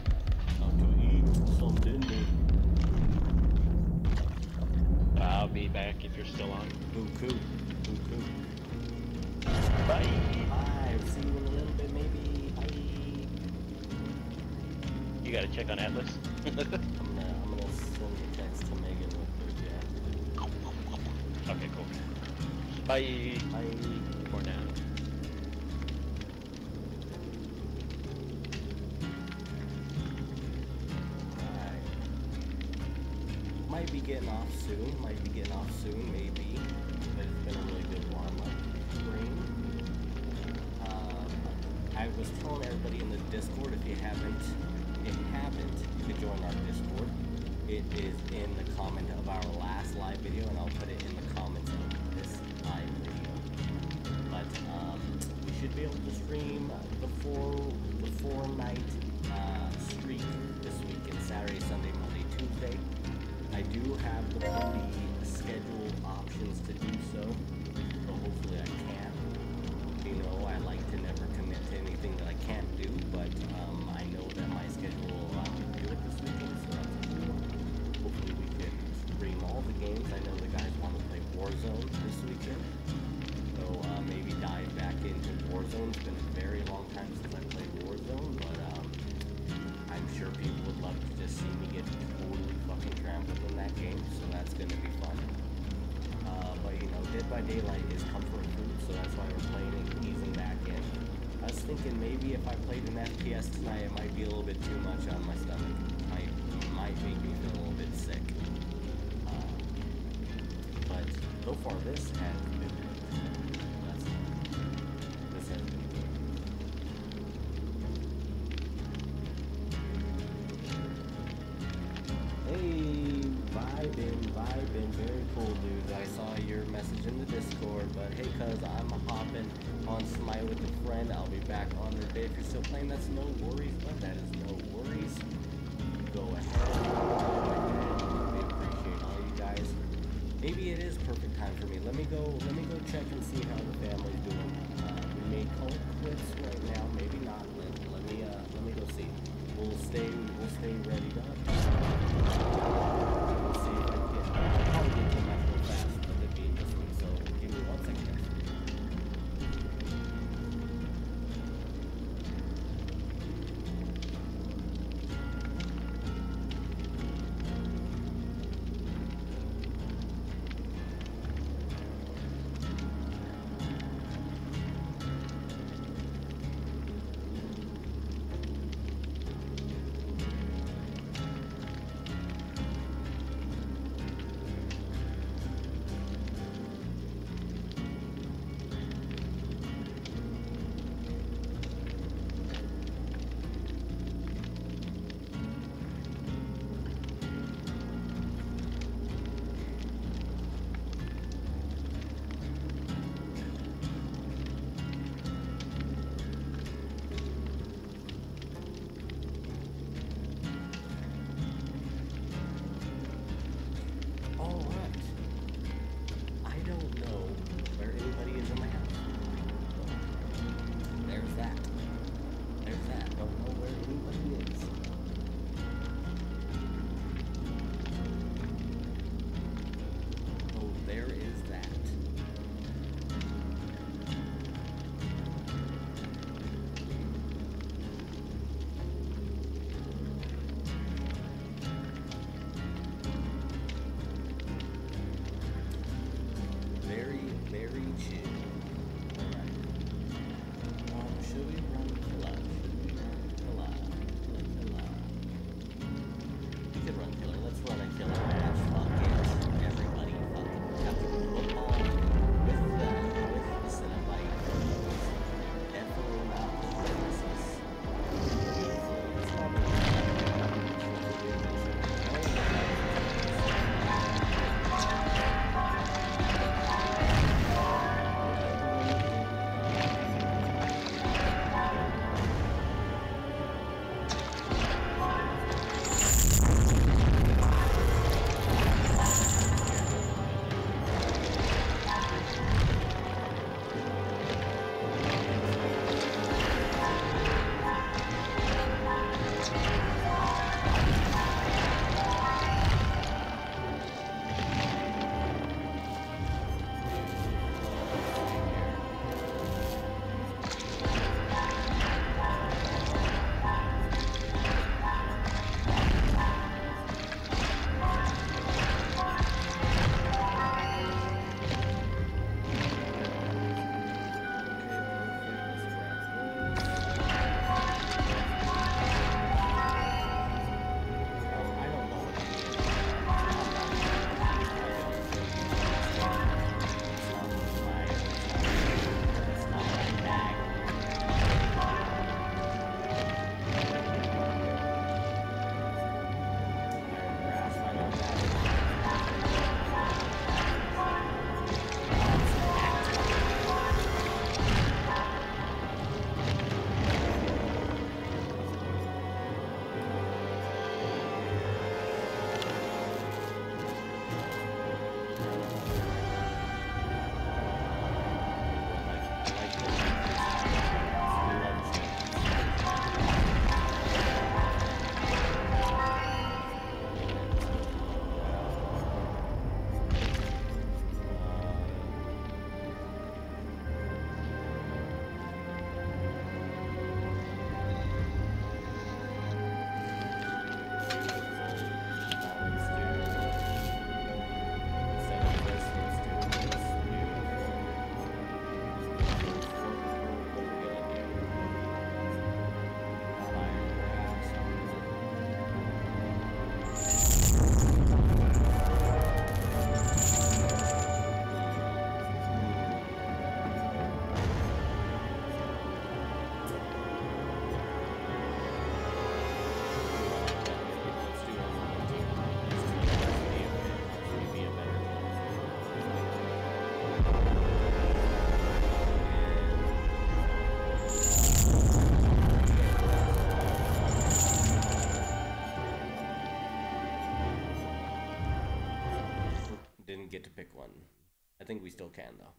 I'll be back if you're still on. Cool. Bye. Bye. See you in a little bit, maybe. Bye. You gotta check on Atlas. I'm gonna send a text to Megan real quick, yeah. Okay, cool. Bye. Bye. For now. Alright. Might be getting off soon, maybe. But it's been a really good warm-up stream. I was telling everybody in the Discord, if you haven't, you could join our Discord. It is in the comment of our last live video, and I'll put it in the comments of this live video. But we should be able to stream the four-night streak this weekend: Saturday, Sunday, Monday, Tuesday. I do have the fully scheduled options to do so hopefully I can. You know, I like to never commit to anything that I can't do, but I know that my schedule will allow me to do it this weekend, so that's cool. Hopefully we can stream all the games. I know the guys want to play Warzone this weekend, so maybe dive back into Warzone. It's been a very long time since I played Warzone, but I'm sure people would love to just see me get totally fucking trampled in that game, so that's going to be fun. But you know, Dead by Daylight is comfort food, so that's why we're playing and easing back in. I was thinking maybe if I played an FPS tonight, it might be a little bit too much on my stomach. Might make me feel a little bit sick. But so far, this has been good. This has been good. Hey, vibin', very cool, dude. I saw your message in the Discord, but hey, cuz I'm hopping on Smite with a friend. I'll be back on the day. If you're still playing, that's no worries, but that is no worries. Go ahead. We appreciate all you guys. Maybe it is perfect time for me. Let me go check and see how the family's doing. We may call it quits right now, maybe not. Let me go see. We'll stay ready to see if I can probably get to my full fast with it being this week. So give me 1 second, guys. get to pick one. I think we still can, though.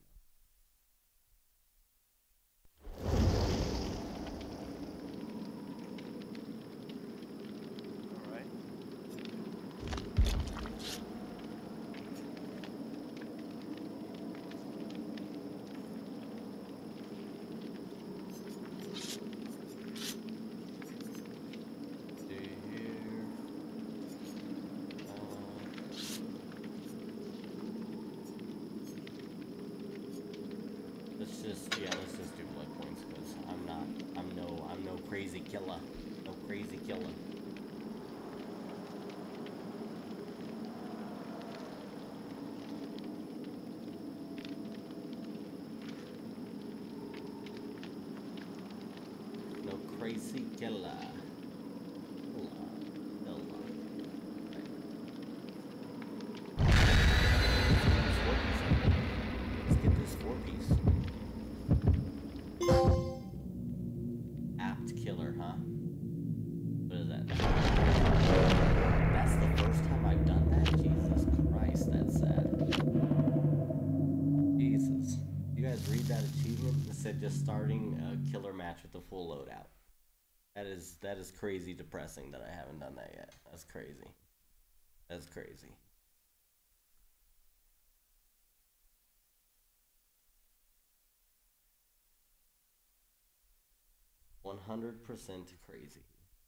Let's just do blood points, because I'm no crazy killer. No crazy killer. No crazy killer. Let's get this 4-piece. Apt killer, huh? What is that? That's the first time I've done that? Jesus Christ, that's sad. Jesus. You guys read that achievement? It said just starting a killer match with a full loadout. That is crazy depressing that I haven't done that yet. That's crazy. That's crazy. %100% crazy.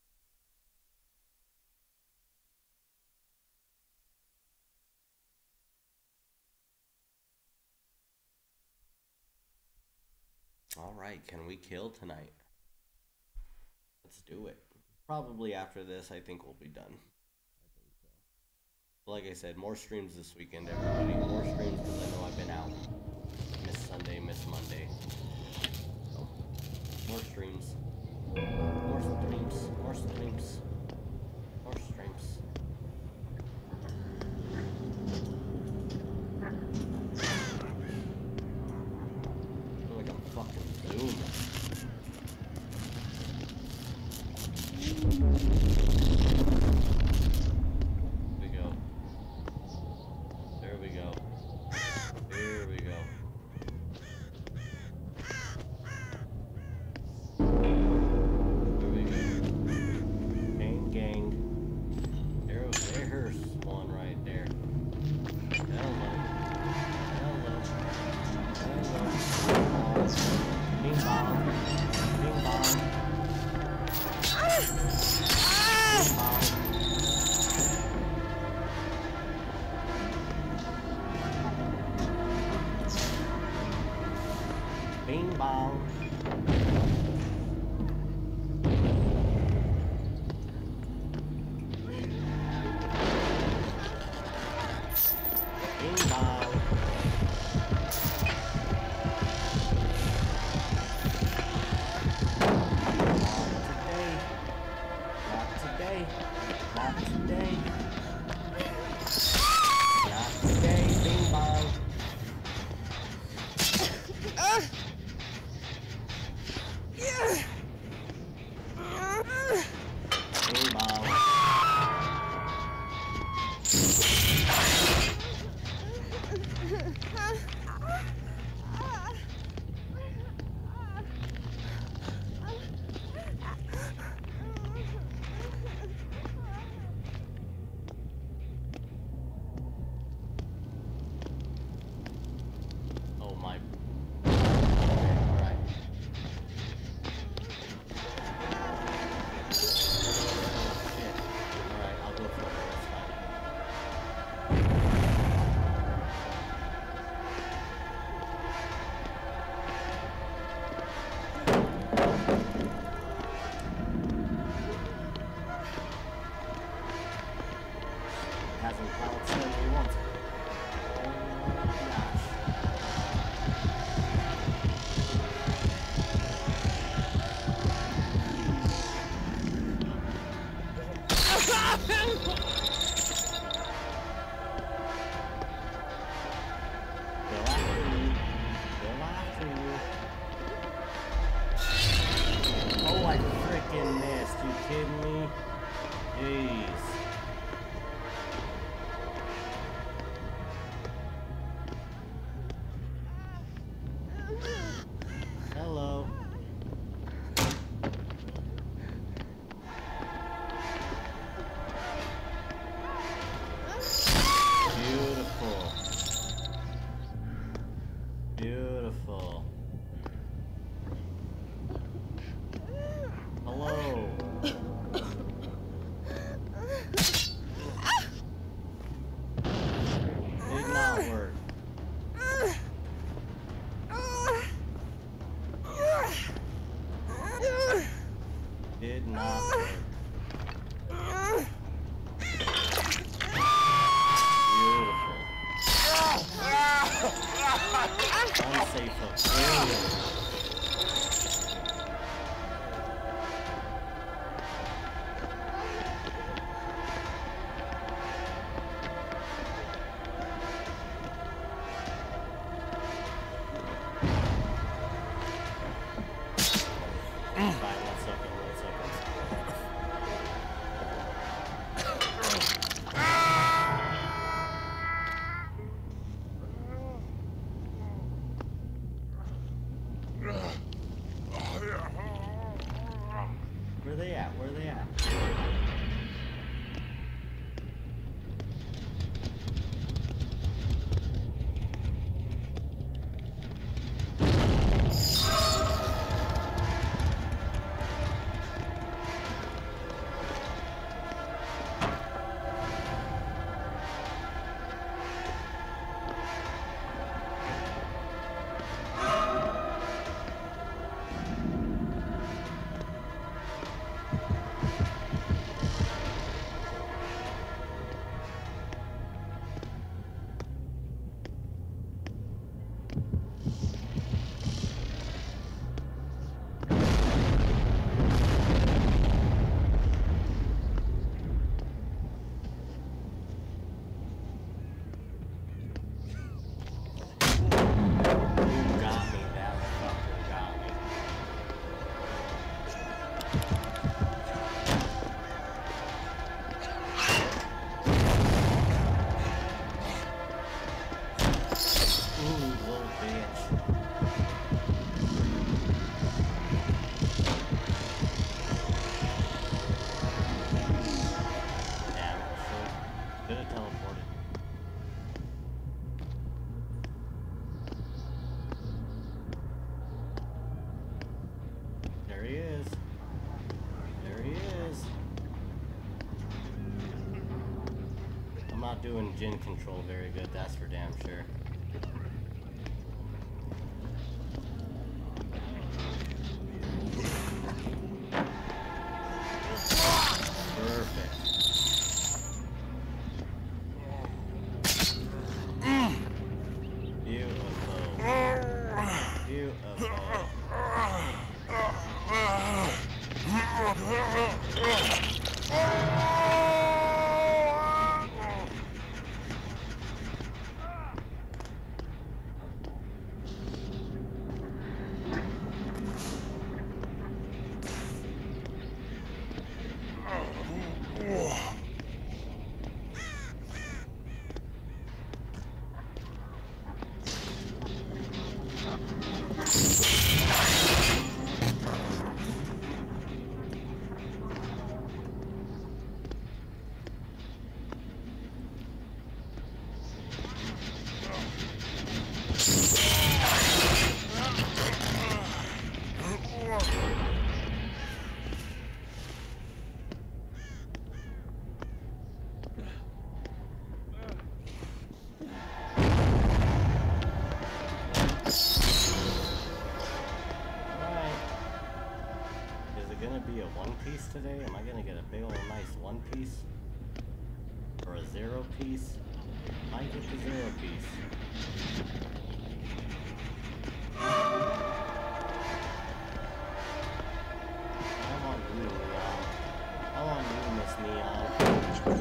All right, can we kill tonight? Let's do it. Probably after this, I think we'll be done. I think so. Like I said, more streams this weekend, everybody. More streams because I know I've been out. Miss Sunday, miss Monday. So, more streams. More streams. More streams. More streams. I feel like I'm fucking doomed. There we go. Here we go. Bing bong. Bing bong. Not today. Not today. Not today. Bing bong. Unsafe hook. Where they at? Where they at? There he is. There he is. I'm not doing gin control very good, that's for damn sure. Perfect. Beautiful. Beautiful. Today? Am I gonna get a big old nice one piece? Or a zero piece? I get the zero piece. I want you, Leon. I want you, Miss Neon.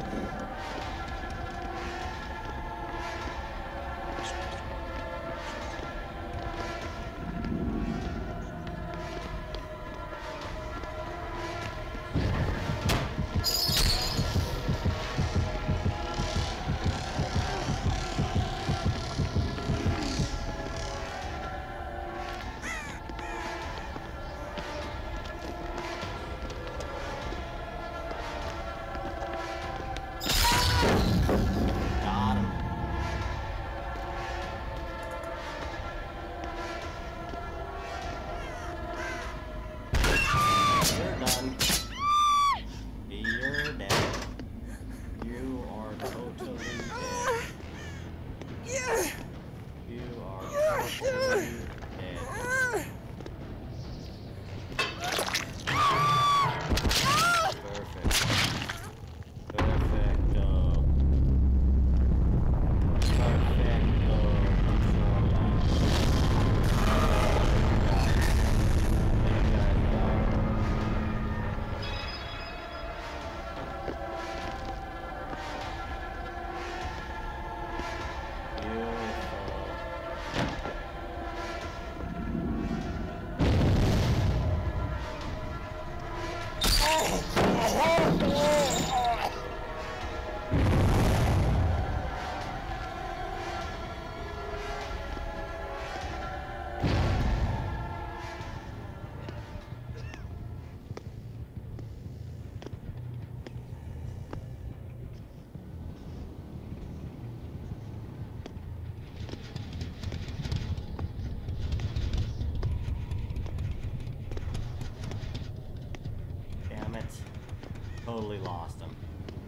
Totally lost him.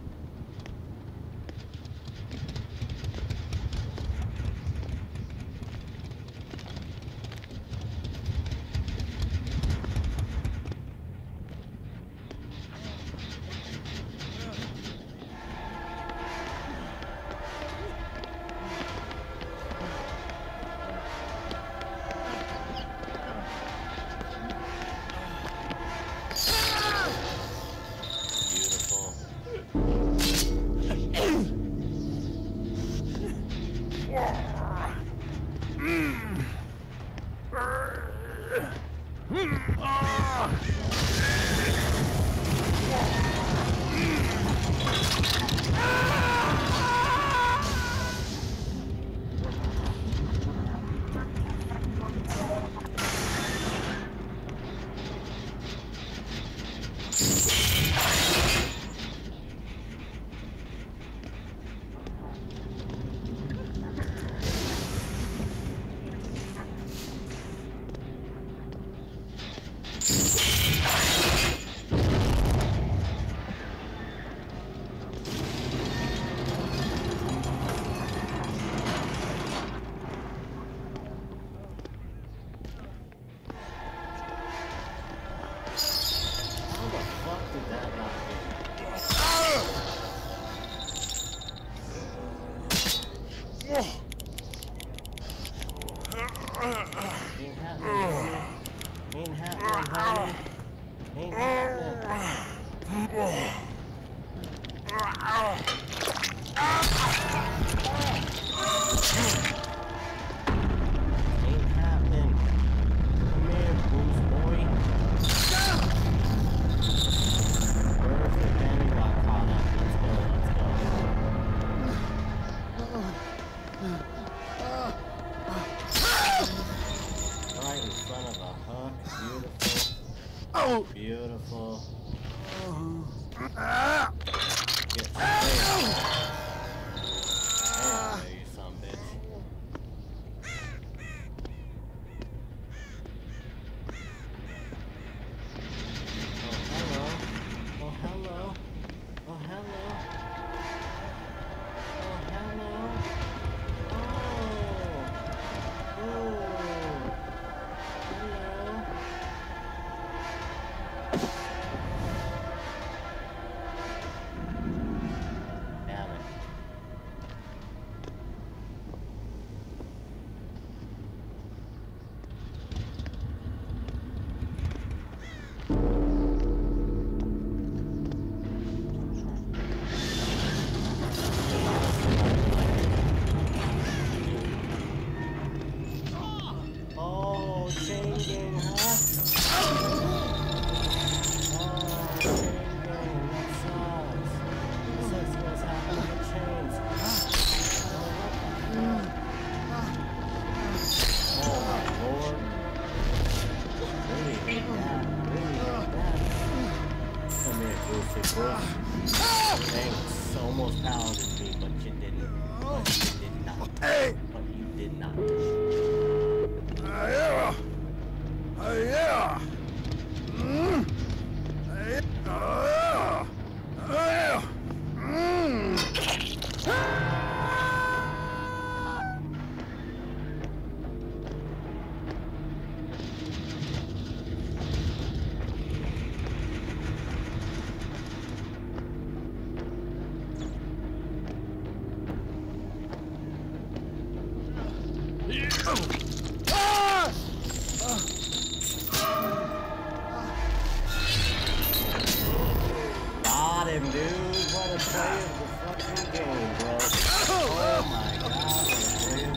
Beautiful. Get straight. There, you son of a bitch. Oh, hello. Oh, hello. Oh, hello. Oh, hello. Oh. Oh. Thanks, almost pounded me, but you didn't. But you did not. But you did not. Got him, dude. What a play of the fucking game, bro. Oh my god, what a play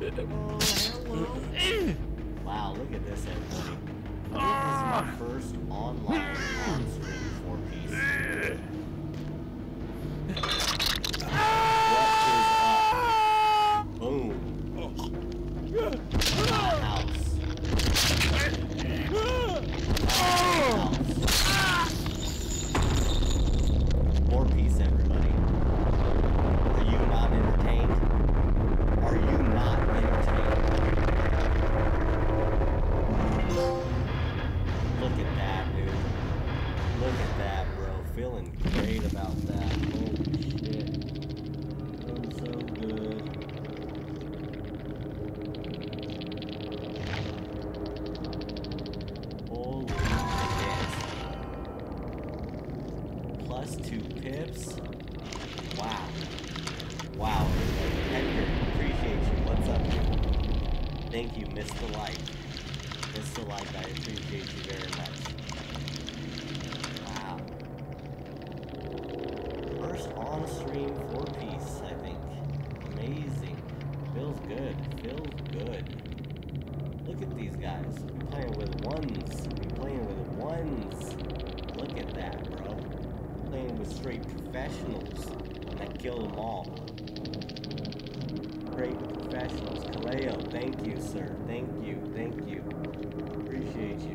hello. Wow, look at this, everybody. This is my first online on-screen 4-piece. What is up? Boom. My house. Four-piece, everybody. Are you not entertained? Are you not entertained? Look at that, dude. Look at that, bro. Feeling great about that. Holy shit. Feeling so good. Holy shit. Plus 2 pips. Wow. Wow. Edgar, appreciate you. What's up, dude? Thank you, Mr. Light. Mr. Light, I appreciate you very much. Wow. First on-stream 4-piece, I think. Amazing. Feels good. Feels good. Look at these guys. We're playing with ones. We're playing with ones. Look at that, bro. Playing with straight professionals that kill them all. Great professionals. Kaleo, thank you, sir. Thank you. Thank you. Appreciate you.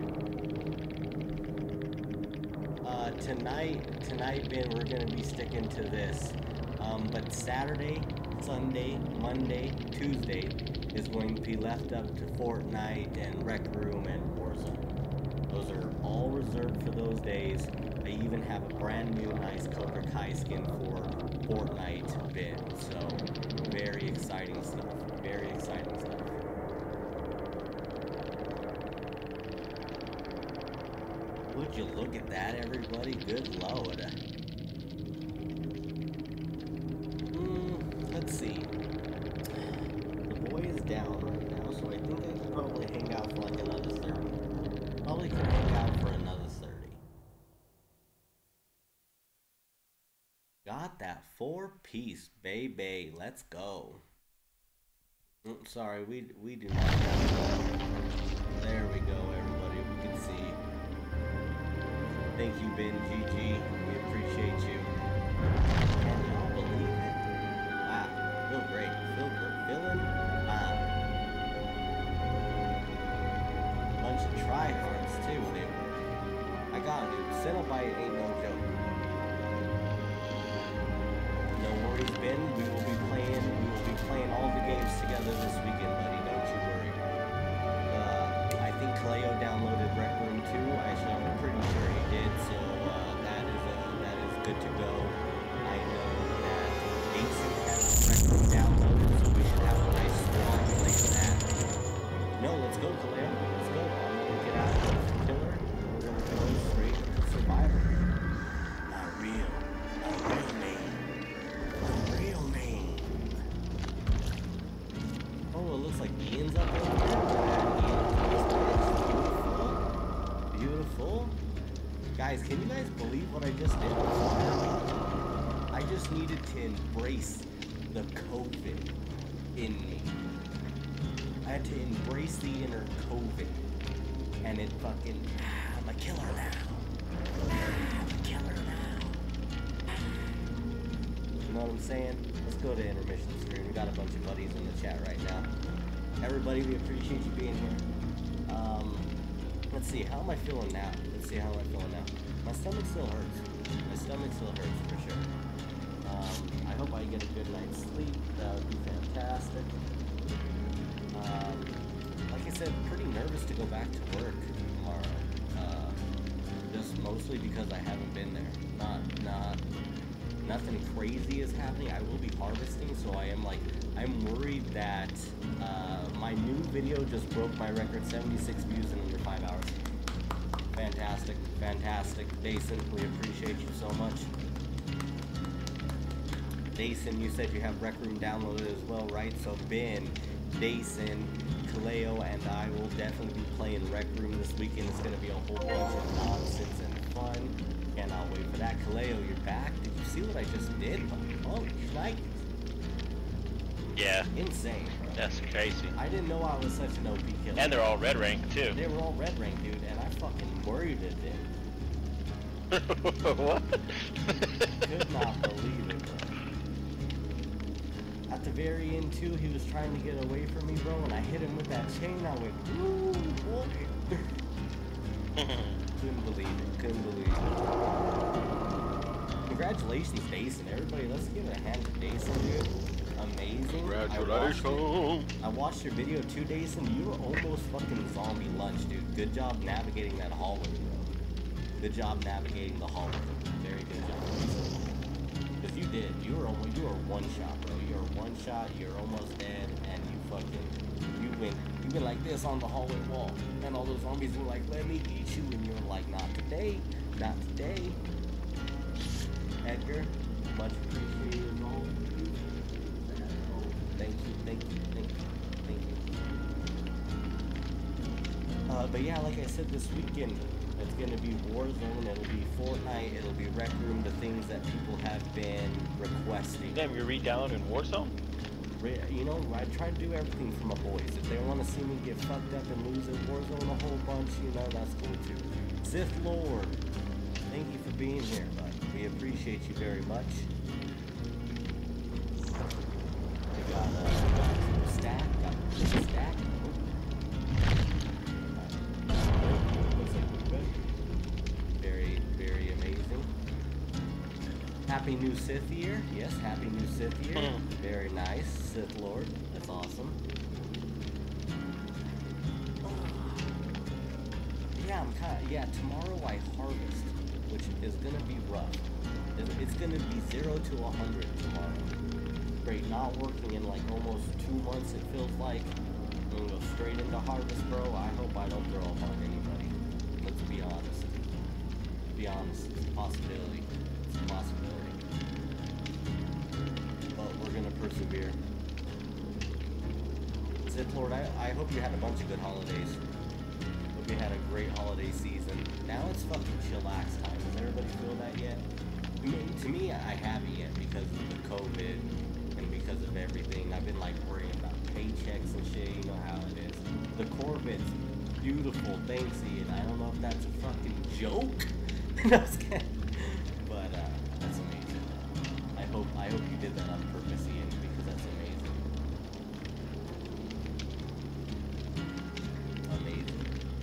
Tonight, Ben, we're gonna be sticking to this. But Saturday, Sunday, Monday, Tuesday is going to be left up to Fortnite and Rec Room and Warzone. Those are all reserved for those days. I even have a brand new nice Cobra Kai skin for Fortnite bin. So, very exciting stuff. Very exciting stuff. Would you look at that, everybody? Good lord. Let's see. The boy is down right now, so I think I could probably hang out for like another 30. Probably could hang out for another 30. Got that 4-piece, baby. Let's go. Sorry, we do not have that. There we go, everybody. We can see. Thank you, Ben GG. We appreciate you. Can y'all believe it? Wow. Feel great. Feel good. Feeling fine. Bunch of tryhards, too, dude. I got it, dude. Cenobite ain't no joke. No worries, Ben. We will be playing all the games together this weekend, buddy. Don't you worry. I think Kaleo downloaded Rec Room 2. Actually, I'm pretty sure he did, so that is good to go. I know that Jason has Rec Room downloaded, so we should have a nice squad playing that. No, let's go, Kaleo. Let's go. I'm gonna get out of the killer. We're gonna go straight to Survivor. A real name. A real name. Oh, it looks like Ian's up over there. Beautiful. Guys, can you guys believe what I just did? I just needed to embrace the COVID in me. I had to embrace the inner COVID. And it fucking, I'm a killer now. I'm a killer now. You know what I'm saying? Let's go to intermission screen. We got a bunch of buddies in the chat right now. Everybody, we appreciate you being here. Let's see, how am I feeling now? Let's see, how am I feeling now? My stomach still hurts. My stomach still hurts for sure. I hope I get a good night's sleep. That would be fantastic. Like I said, pretty nervous to go back to work tomorrow. Just mostly because I haven't been there. Nothing crazy is happening. I will be harvesting, so I'm worried that my new video just broke my record, 76 views in under 5 hours. Fantastic, fantastic. Dason, we appreciate you so much. Dason, you said you have Rec Room downloaded as well, right? So Ben, Dason, Kaleo, and I will definitely be playing Rec Room this weekend. It's going to be a whole bunch of nonsense and fun. Cannot wait for that. Kaleo, you're back. Did you see what I just did? Oh, shnikes. Yeah. Insane, bro. That's crazy. I didn't know I was such an OP killer. And they're all red rank too. They were all red rank, dude, and I fucking worried it, dude. What? Could not believe it, bro. At the very end, too, he was trying to get away from me, bro, and I hit him with that chain. I went, ooh, boy. Couldn't believe it. Couldn't believe it. Congratulations, Dason. Everybody, let's give a hand to Dason, dude. Amazing. Congratulations. I watched your video 2 days and you were almost fucking zombie lunch, dude. Good job navigating that hallway, bro. Good job navigating the hallway. Very good job. Because you did. You were one shot, bro. You were one shot. You were almost dead, and you went like this on the hallway wall, and all those zombies were like, "Let me eat you," and you were like, "Not today, not today." Edgar, much appreciated, bro. Thank you. But yeah, like I said, this weekend, it's going to be Warzone, it'll be Fortnite, it'll be Rec Room, the things that people have been requesting. Damn, you're re-downloading Warzone? You know, I try to do everything for my boys. If they want to see me get fucked up and lose in Warzone a whole bunch, you know, that's cool too. Sith Lord, thank you for being here, bud. We appreciate you very much. We got stack. Looks like we're good. Very, very amazing. Happy new Sith year. Yes, happy new Sith year. Very nice, Sith Lord. That's awesome. Yeah, tomorrow I harvest, which is gonna be rough. It's gonna be 0 to 100 tomorrow. Great, not working in like almost 2 months, it feels like. I'm gonna go straight into harvest, bro. I hope I don't throw up on anybody. Let's be honest. Be honest, it's a possibility. It's a possibility. But we're gonna persevere. Sith Lord, I hope you had a bunch of good holidays. Hope you had a great holiday season. Now it's fucking chillax time. Does everybody feel that yet? To me, I haven't yet because of the COVID and because of everything. I've been like worrying about paychecks and shit. You know how it is. The Corvette's beautiful. Thanks, Ian. I don't know if that's a fucking joke. No, I was kidding. But that's amazing. I hope you did that on purpose, Ian, because that's amazing. Amazing.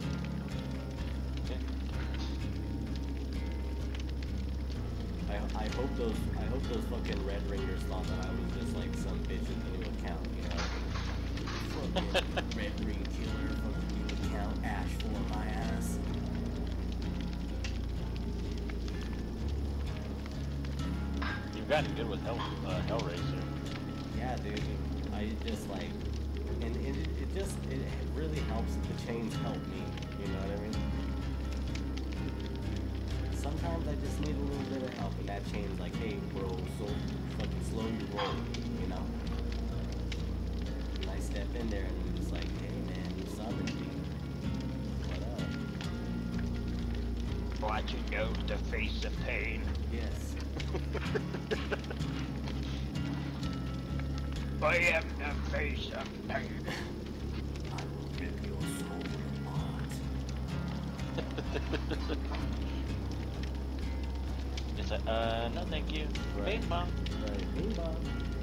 I hope those fucking red ringers thought that I was just like some bitch with a new account, you know? Fucking red ring killer, fucking new account, Ash for my ass. You've gotten good with Hellraiser. Yeah, dude. I just like, and it really helps that the chains help me. You know what I mean? Sometimes I just need a little bit of help, and that chain's like, hey, bro, so fucking slow your roll, you know? And I step in there, and I'm just like, hey, man, you summoned me. What up? Watch you know the face of pain. Yes. I am the face of pain. I will rip your soul apart. It's like, no thank you. Right. Bing bong. Right, bing bong.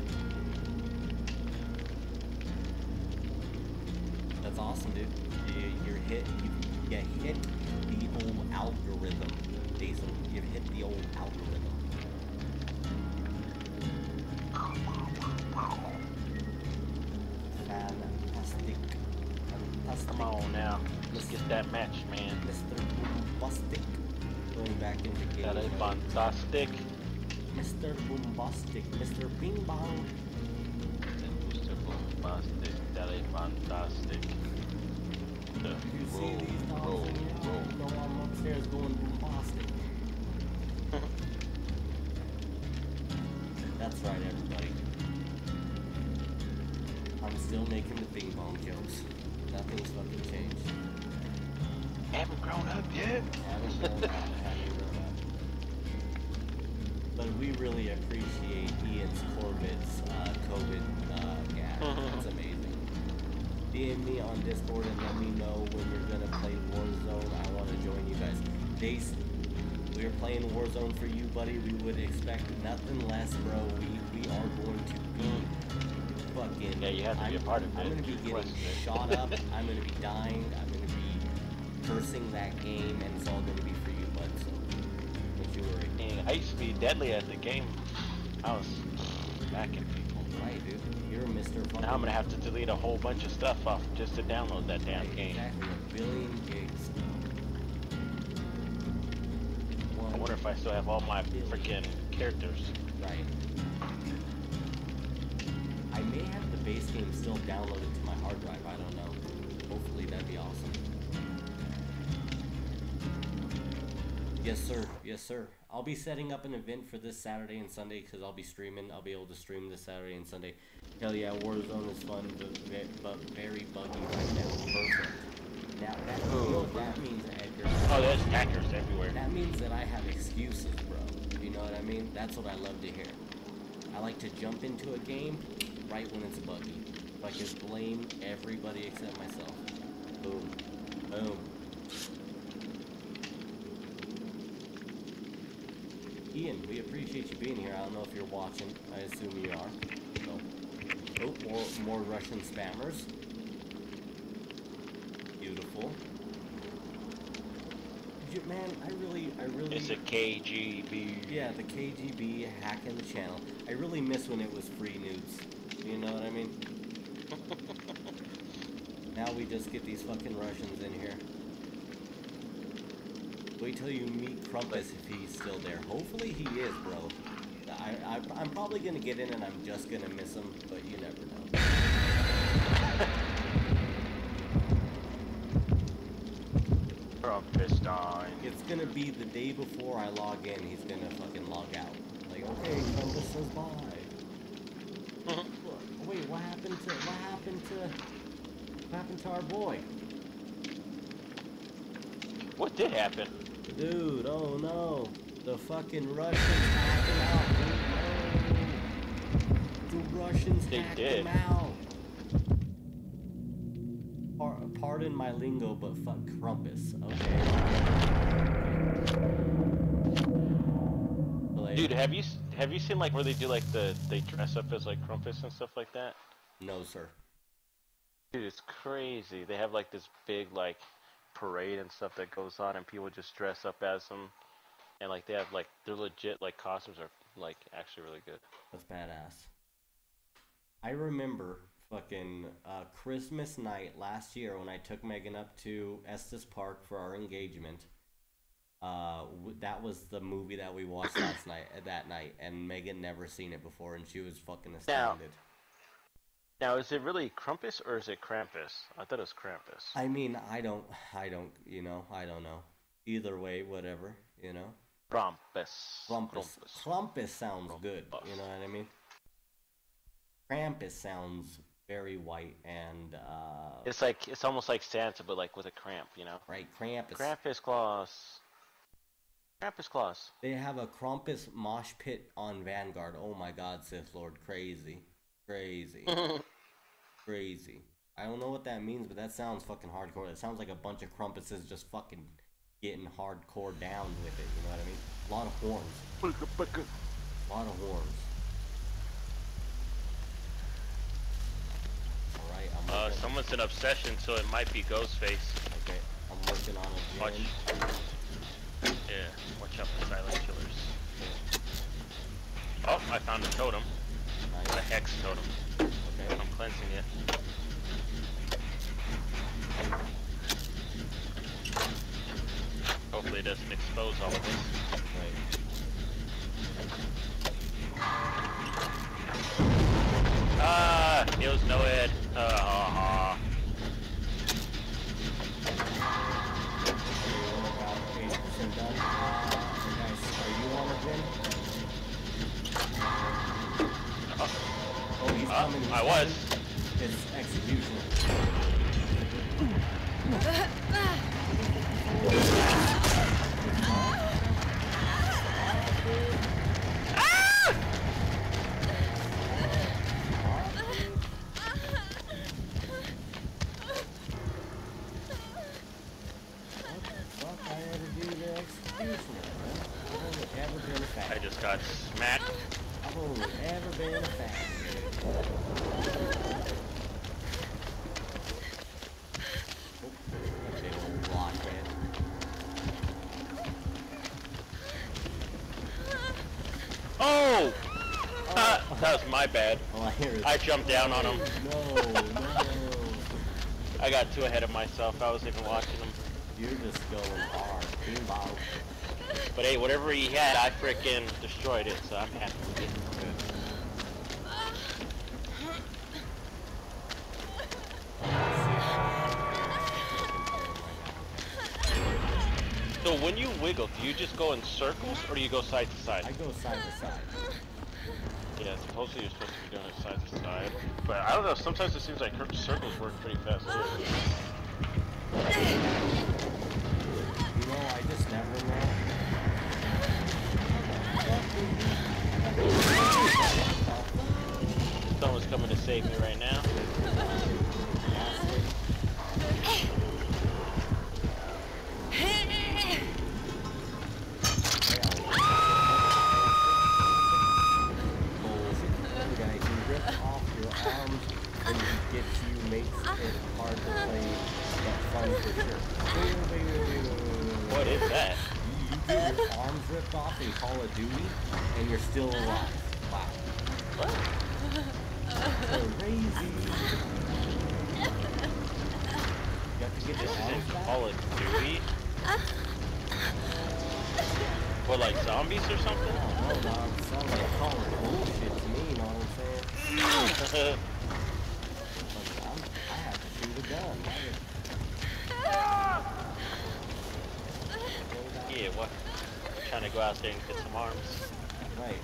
That's awesome, dude. You hit the old algorithm, Jason. You've hit the old algorithm. Fantastic. Come on now. Let's get that match, man. Mr. Boombastic. Going back into game. That is fantastic. Mr. Boombastic. Mr. Bing Bong. Mr. Bombastic. That is fantastic. You see these dogs in here? You know I'm upstairs going bombastic. That's right, everybody. I'm still making the bing bong jokes. Nothing's fucking changed. Haven't grown up yet. Haven't grown up. But we really appreciate Ian's Corvette's COVID gas. It's amazing. DM me on Discord and let me know when you're gonna play Warzone. I want to join you guys. We are playing Warzone for you, buddy. We would expect nothing less, bro. We are going to be fucking... Yeah, you have to be a part of it. I'm gonna be getting shot up. I'm gonna be dying. I'm gonna be cursing that game, and it's all gonna be for you, bud. So don't you worry. I used to be deadly at the game. I was backing people. Right, dude. You're Mr. Fucking... Now I'm gonna have to delete a whole bunch of stuff off just to download that damn game. Exactly, 1 billion gigs. I wonder if I still have all my freaking characters. Right. I may have the base game still downloaded to my hard drive, I don't know. Hopefully that'd be awesome. Yes sir, yes sir. I'll be setting up an event for this Saturday and Sunday because I'll be streaming. I'll be able to stream this Saturday and Sunday. Hell yeah, Warzone is fun, but very buggy right now. Perfect. Now that means Edgar. Oh, there's hackers everywhere. That means that I have excuses, bro. You know what I mean? That's what I love to hear. I like to jump into a game right when it's buggy. If I can blame everybody except myself. Boom. Boom. Ian, we appreciate you being here. I don't know if you're watching. I assume you are. So, oh, more Russian spammers. Beautiful. Man, I really... It's a KGB. Yeah, the KGB hacking the channel. I really miss when it was free nudes. You know what I mean? Now we just get these fucking Russians in here. Wait till you meet Crumpus if he's still there. Hopefully he is, bro. I'm probably gonna get in and I'm just gonna miss him, but you never know. Crumpus time. It's gonna be the day before I log in, he's gonna fucking log out. Like, okay, Crumpus says bye. Wait, what happened to our boy? What did happen? Dude, oh no. The fucking Russians hacked him out, dude. No. The Russians hacked him out. Pardon my lingo, but fuck Crumpus. Okay. Dude, have you seen like where they do like they dress up as like Crumpus and stuff like that? No, sir. Dude, it's crazy. They have like this big like parade and stuff that goes on, and people just dress up as them, and like they have like their legit like costumes are like actually really good. That's badass. I remember fucking Christmas night last year when I took Megan up to Estes Park for our engagement. That was the movie that we watched that night, and Megan never seen it before, and she was fucking astounded. Now, is it really Crumpus or is it Krampus? I thought it was Krampus. I mean, I don't, you know, I don't know. Either way, whatever, you know. Krampus sounds good, you know what I mean? Krampus sounds very white and, it's almost like Santa, but like with a cramp, you know? Right, Krampus. Krampus Claus. Krampus Claus. They have a Krampus mosh pit on Vanguard. Oh my god, Sith Lord, crazy. Crazy. Crazy. I don't know what that means, but that sounds fucking hardcore. It sounds like a bunch of Krumpuses just fucking getting hardcore down with it, you know what I mean? A lot of horns. A lot of horns. Alright, someone's an obsession, so it might be Ghostface. Okay, I'm working on it. Watch. Yeah, watch out for silent killers. Oh, I found a totem. Nice. A hex totem. Okay. I'm cleansing it. Hopefully it doesn't expose all of this. Right. Ah, it was no ed. Done. Guys, are you on it then? Oh, he's coming. I was. It's execution. got smacked. I've only ever been a fan. Oh, that big old blockhead. Oh! That was my bad. All I hear is, I jumped down on him. No. I got too ahead of myself. I wasn't even watching him. You're just going hard. Beanball. But hey, whatever he had, I frickin' destroyed it, so I'm happy with it. So when you wiggle, do you just go in circles or do you go side to side? I go side to side. Yeah, supposedly you're supposed to be doing it side to side. But I don't know, sometimes it seems like circles work pretty fast too. You know, I just never know. Someone's coming to save me right now. What is that? You get your arms ripped off in Call of Duty, and you're still alive. Wow. What? Crazy. You have to get This your is arms in back? Call of Duty? What, like zombies or something? No, dog. Sounds like calling bullshit to me, you know what I'm saying? I have to shoot a gun. Yeah, what? Trying to go out there and get some arms. Right.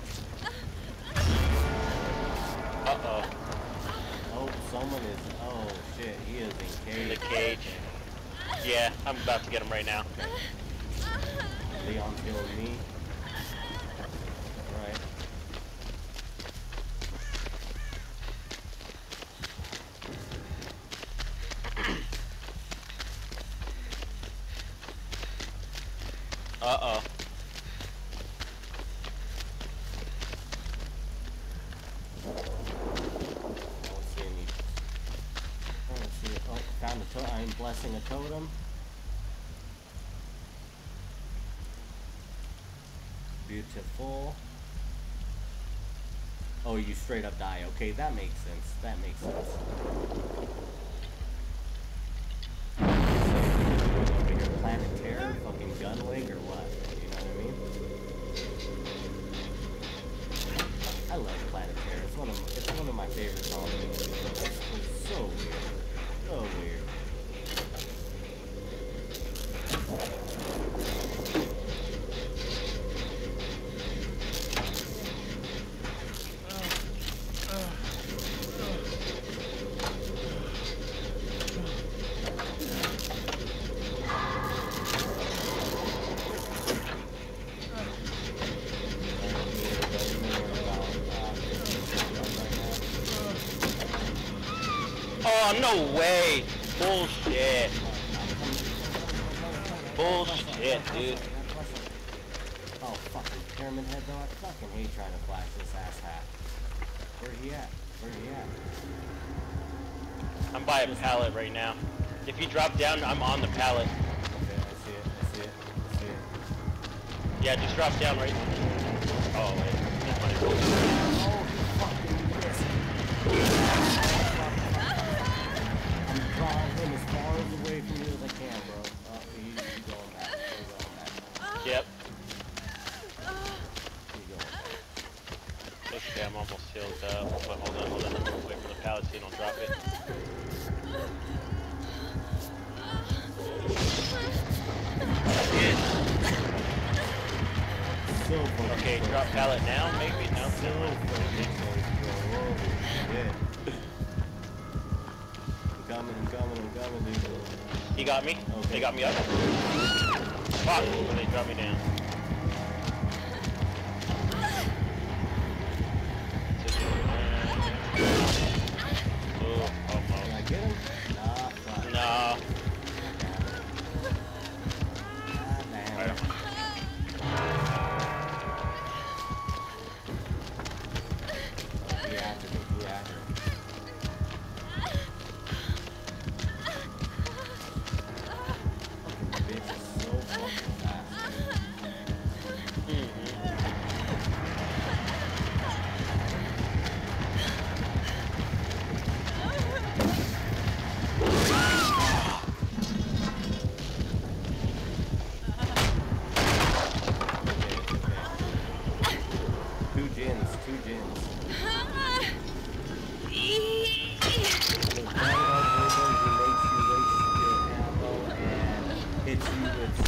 Uh-oh. Oh, someone is... Oh, shit. He is In the in cage. cage. Yeah, I'm about to get him right now. Leon killing me. Right. Uh-oh. Found a totem. I'm blessing a totem. Beautiful. Oh, you straight up die. Okay, that makes sense. That makes sense. Over here, Planet Terror, fucking Gunwig, or what? You know what I mean? I love Planet Terror. It's one of my favorite zombies. It's so weird. So weird. Oh, no way! Bullshit. Bullshit, dude. Oh, fucking Pyramid Head, though. I fucking hate trying to flash this ass hat. Where he at? Where he at? I'm by a pallet right now. If you drop down, I'm on the pallet. Okay, I see it. I see it. I see it. Yeah, just drop down right. Oh, wait. That's my Oh, he fucking missed. I'm drawing him as far away from you as I can, bro. Oh, he's going back. He's going back. Yep. He's going back. Okay, I'm almost healed up. But hold on. Wait for the pallet so you don't drop it. So fucking Okay, drop pallet now, maybe? No, So never mind. fucking close, bro. Holy shit. I'm coming, dude. He got me. Okay. They got me up. Fuck! They dropped me down. Oh, Can I almost. get him? Nah, fuck. No. God damn it.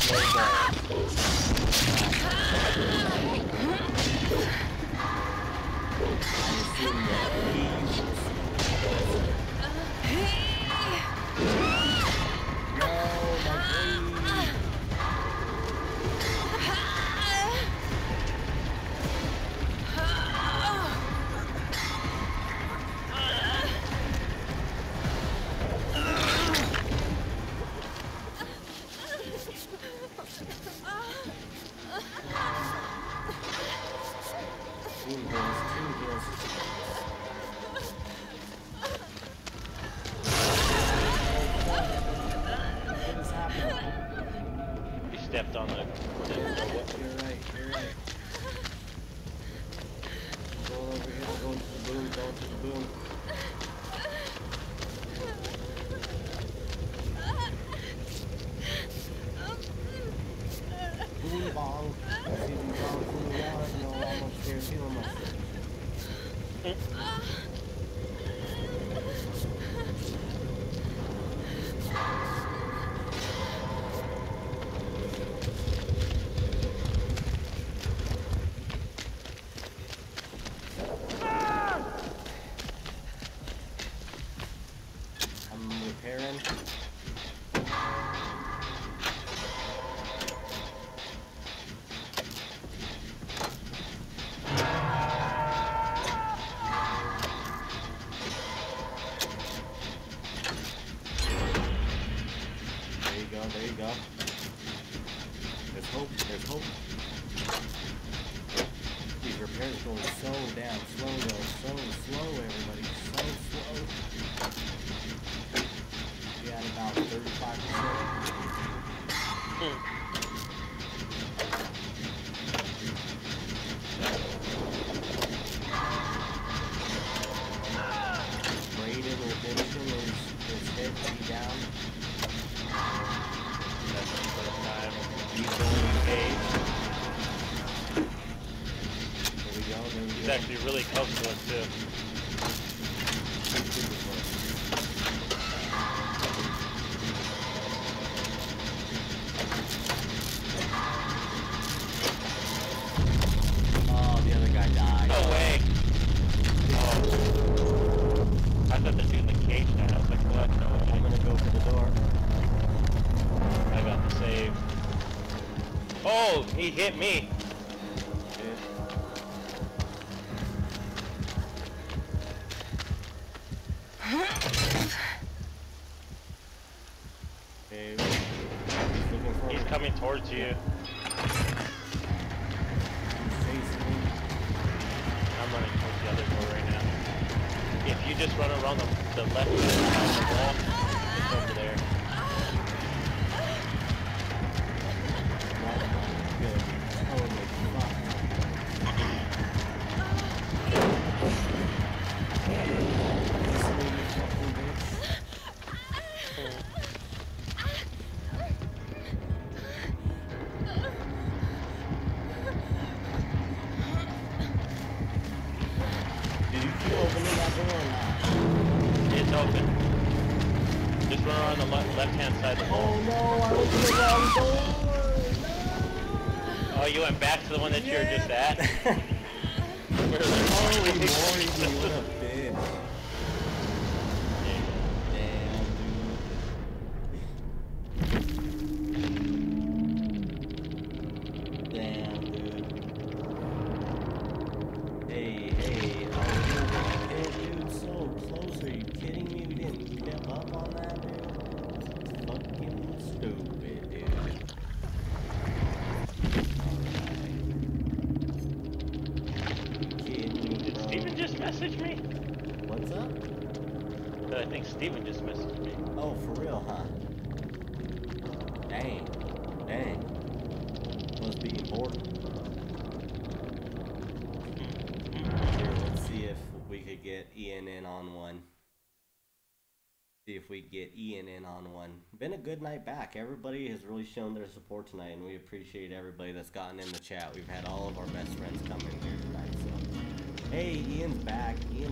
Stepped on the You're right, you're right. Going over here, going to the boom, going to the boom. Boom bong. See them bong from the water, and I'm upstairs healing myself. Repairing. There you go. There's hope, there's hope. These repairs are going so damn slow though, so slow everybody, so slow. We had about 35%. Braden Redemption is hit, he down. That's a good time. He's going to cage. There we go, there we go. He's actually really close to us too. Oh, the other guy died. No way! Oh. I thought the dude in the cage died. I was like, what? No way. I'm gonna go for the door. I got the save. Oh, he hit me. Okay. He's coming towards you. I'm running towards the other door right now. If you just run around the left side of the wall, it's over there. Good. Holy fuck. Did you keep opening that door or not? It's open. Just run around the left-hand side of the wall. Oh no, I went to the wrong door! Oh, you went back to the one that you were just at? Where Holy moly, what a bitch. Damn, dude. Hey, oh, dude, so close. Are you kidding me? We didn't step up on that, dude. Fucking stupid, dude. Kidding me, Did bro. Steven just message me? What's up? I think Steven just messaged me. Oh, for real, huh? Dang. Must be important. Here, let's see if we could get Ian in on one. See if we get Ian in on one. Been a good night back. Everybody has really shown their support tonight, and we appreciate everybody that's gotten in the chat. We've had all of our best friends come in here tonight, so. Hey, Ian's back. Yes,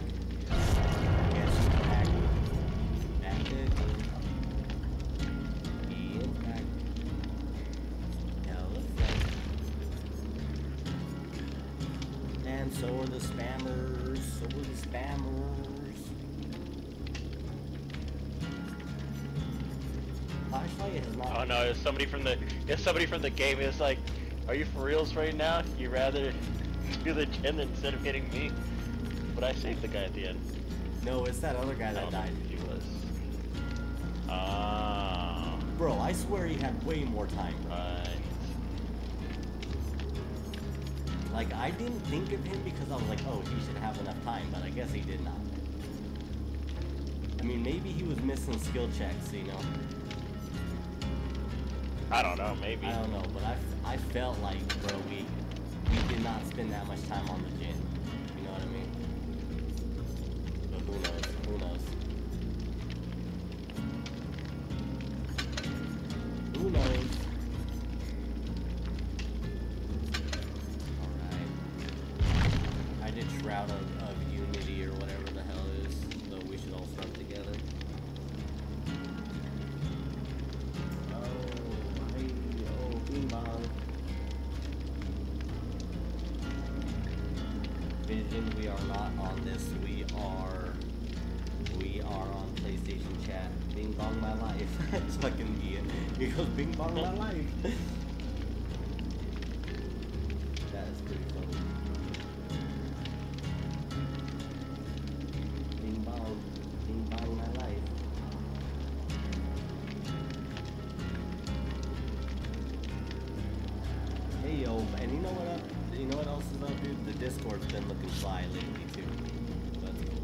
he's back. Back good. Ian's back. So are the spammers. So are the spammers. Flashlight has not. Oh no, it's somebody from the game. It's like, are you for reals right now? You rather do the gen instead of hitting me? But I saved the guy at the end. No, it's that other guy that died. He was. Bro, I swear he had way more time. Right. Like, I didn't think of him because I was like, oh, he should have enough time, but I guess he did not. I mean, maybe he was missing skill checks, you know? I don't know, maybe. I don't know, but I felt like, bro, we did not spend that much time on the gen. You know what I mean? But who knows? Who knows? Who knows? Alright. I did Shroud of Unity or whatever the hell it is, so we should all start together. Oh, bing bong. Vision, we are not on this. We are on PlayStation chat. Bing bong my life. It's fucking Ian. He goes bing bong my life. That is pretty funny. Bing bong my life. Hey yo, and you know what up? You know what else is up, dude? The Discord's been looking fly lately too. That's cool.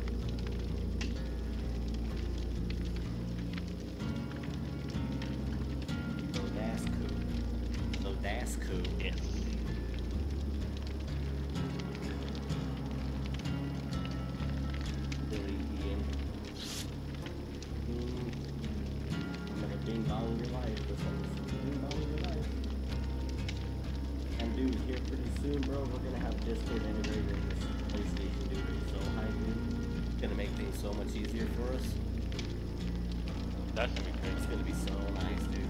So that's cool. Yes. Billy Ian. I'm gonna bing bong your life or something. Bing bong your life. And dude, here pretty soon, bro, we're gonna have Discord integrated in this PlayStation, dude. It's so hype, dude. It's gonna make things so much easier for us. That's gonna be It's crazy. gonna be so nice, dude.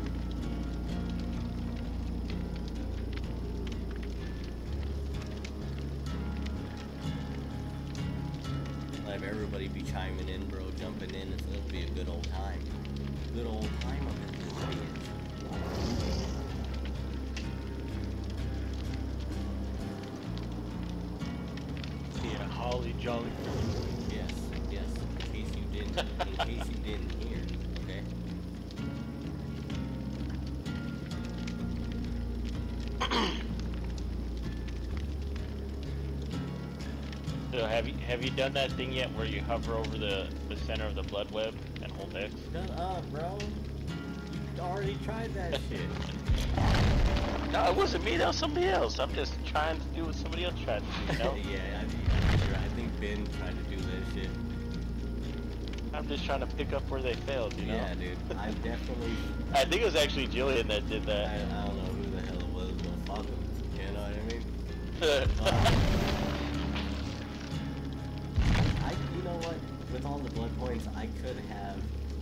Have everybody be chiming in, bro, jumping in. It'll be a good old time. Good old time up in this bitch. Yeah, holly jolly. Yes, yes. In case you didn't hear, okay? So have you done that thing yet where you hover over the center of the blood web and hold X? Shut up, bro. You already tried that shit. No, it wasn't me, that was somebody else. I'm just trying to do what somebody else tried to do, you know? Yeah, I think Ben tried to do that shit. I'm just trying to pick up where they failed, you know? Yeah, dude. I definitely... I think it was actually Jillian that did that. I don't know who the hell it was, but fuck him. You know what I mean? You know what? With all the blood points, I could have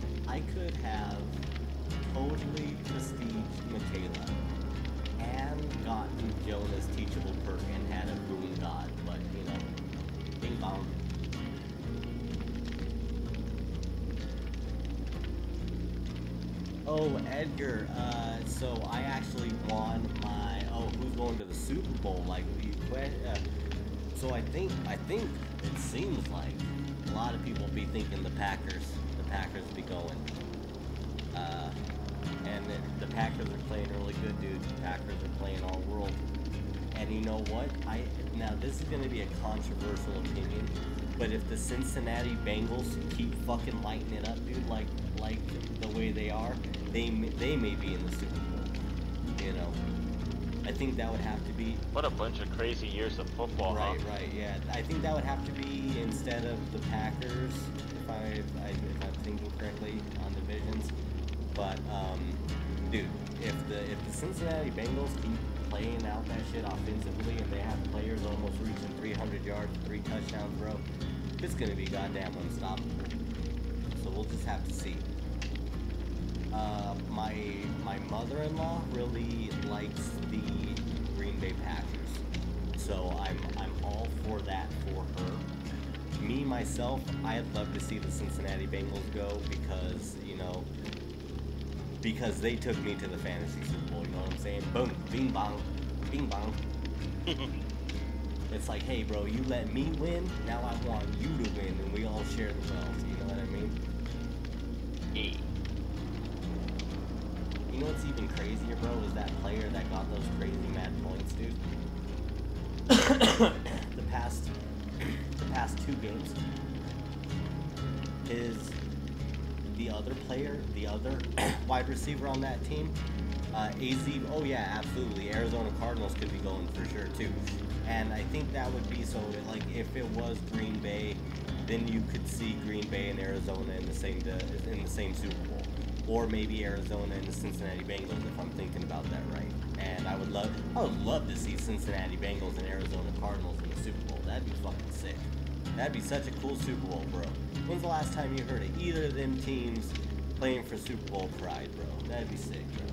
totally prestiged Michaela and gotten Jonah's teachable perk and had a boon god, but you know, bing bong. Oh, Edgar, so I actually won my, who's going to the Super Bowl, like, so I think it seems like a lot of people be thinking the Packers be going, and the Packers are playing really good, dude. The Packers are playing all world, and you know what, now this is going to be a controversial opinion, but if the Cincinnati Bengals keep fucking lighting it up, dude, like the way they are, they may be in the Super Bowl, you know. I think that would have to be... What a bunch of crazy years of football, Right, huh? right, yeah. I think that would have to be instead of the Packers, if I'm thinking correctly on divisions. But, dude, if the Cincinnati Bengals keep playing out that shit offensively and they have players almost reaching 300 yards, 3 touchdowns, bro, it's gonna be goddamn unstoppable. So we'll just have to see. My mother-in-law really likes the Green Bay Packers, So I'm all for that for her. Me myself, I'd love to see the Cincinnati Bengals go because, you know, because they took me to the fantasy Super Bowl, you know what I'm saying? Boom, bing bong, bing bong. It's like, hey bro, you let me win, now I want you to win, and we all share the wealth, you know what I mean? Yeah. You know what's even crazier, bro, is that player that got those crazy mad points, dude. the past 2 games, the other wide receiver on that team, AZ, oh yeah, absolutely, Arizona Cardinals could be going for sure too. And I think that would be, so like if it was Green Bay, then you could see Green Bay and Arizona in the same Super Bowl, or maybe Arizona and the Cincinnati Bengals if I'm thinking about that right. And I would love to see Cincinnati Bengals and Arizona Cardinals in the Super Bowl. That'd be fucking sick. That'd be such a cool Super Bowl, bro. When's the last time you heard of either of them teams playing for Super Bowl pride, bro? That'd be sick, bro.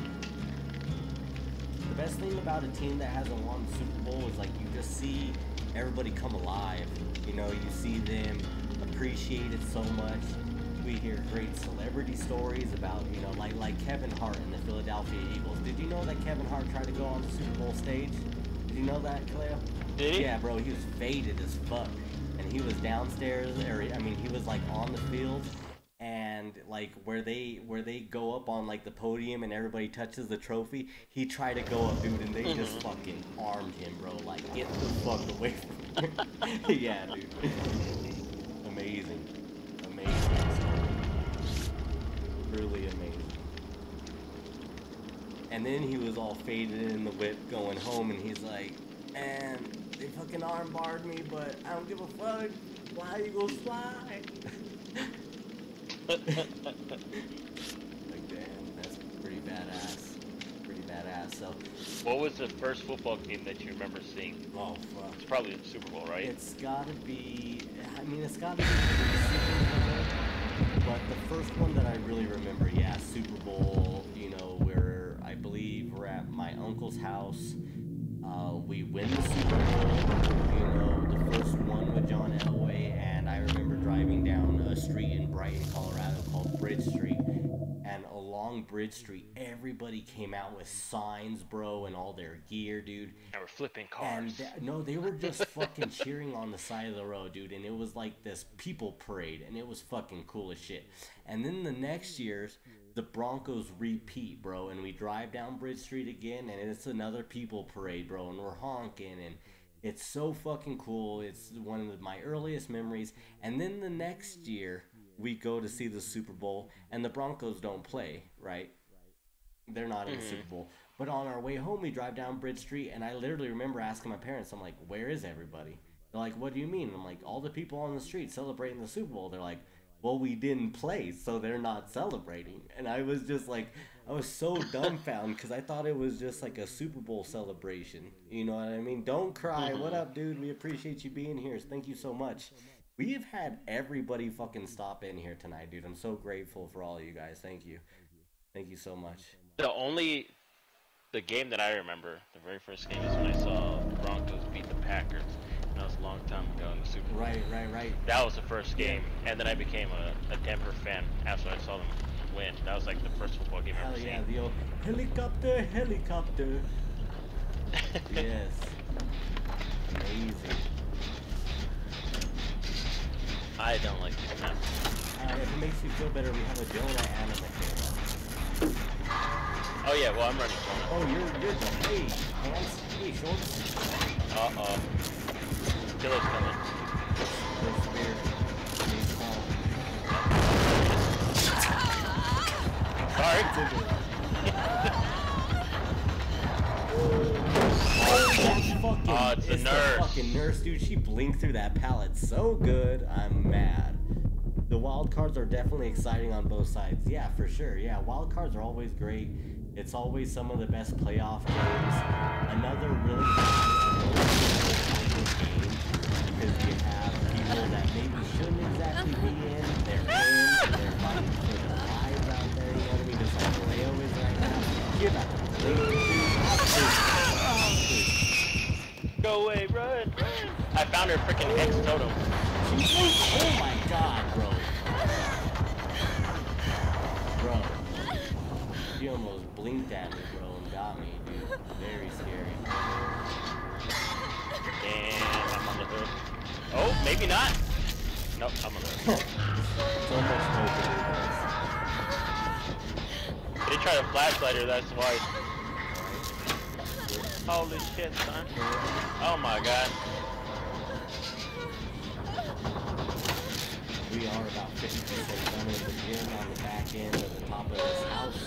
The best thing about a team that hasn't won the Super Bowl is like you just see everybody come alive. You know, you see them appreciate it so much. We hear great celebrity stories about, you know, like Kevin Hart and the Philadelphia Eagles. Did you know that Kevin Hart tried to go on the Super Bowl stage? Did you know that, Kaleo? Did he? Yeah, bro, he was faded as fuck. And he was downstairs, he was like on the field, and like where they go up on like the podium and everybody touches the trophy, he tried to go up, dude, and they just fucking armed him, bro. Like, get the fuck away from him. Yeah, dude. Amazing. Really amazing. And then he was all faded in the whip going home, and he's like, and they fucking armbarred me, but I don't give a fuck. Why you gonna slide? Like, damn, that's pretty badass. So, What was the first football game that you remember seeing? oh fuck. It's probably the Super Bowl, right? It's gotta be, it's gotta be Super Bowl. But the first one that I really remember, yeah, Super Bowl, you know, where I believe we're at my uncle's house. We win the Super Bowl, you know, the first one with John Elway, and I remember driving down a street in Brighton, Colorado called Bridge Street, and along Bridge Street, everybody came out with signs, bro, and all their gear, dude. And we're flipping cars. And no, they were just fucking cheering on the side of the road, dude, and it was like this people parade, and it was fucking cool as shit. And then the next year's, the Broncos repeat, bro, and we drive down Bridge Street again, and it's another people parade, bro, and we're honking, and it's so fucking cool. It's one of my earliest memories. And then the next year, we go to see the Super Bowl, and the Broncos don't play, right? They're not in the Super Bowl. But on our way home, we drive down Bridge Street, and I literally remember asking my parents, I'm like, where is everybody? They're like, what do you mean? I'm like, all the people on the street celebrating the Super Bowl. They're like, well, we didn't play, so they're not celebrating. And I was just like, I was so dumbfounded because I thought it was just like a Super Bowl celebration. You know what I mean? Don't cry. What up, dude? We appreciate you being here. Thank you so much. We have had everybody fucking stop in here tonight, dude. I'm so grateful for all of you guys. Thank you. Thank you so much. The game that I remember, the very first game, is when I saw the Broncos beat the Packers. And that was a long time ago in the Super Bowl. Right. That was the first game, and then I became a Denver fan after I saw them win. That was like the first football game I've ever seen. Hell yeah, the old helicopter. Yes. Amazing. I don't like this map. If it makes you feel better, we have a Jonah anime here. Oh yeah, well I'm running Jonah. Oh, you're the hey, hands, hey, shorts. Uh-oh. Killer's coming. Sorry. It's a nurse. The fucking nurse, dude. She blinked through that pallet so good. I'm mad. The wild cards are definitely exciting on both sides. Yeah, for sure. Yeah, wild cards are always great. It's always some of the best playoff games. Another really game because you have people that maybe shouldn't exactly be in. They're in. They're fighting for their lives out there. You know what I mean? Just like Kaleo is right now. Give out the Go found her freaking hex totem. Oh my god, bro. Bro. She almost blinked at me, bro, and got me, dude. Very scary. And I'm on the hook. Oh, maybe not. Nope, I'm on the hook. It's almost open. They tried to flashlight her, that's why. Holy shit, son. Oh my god. We are about 50% done with the gym on the back end of the top of this house.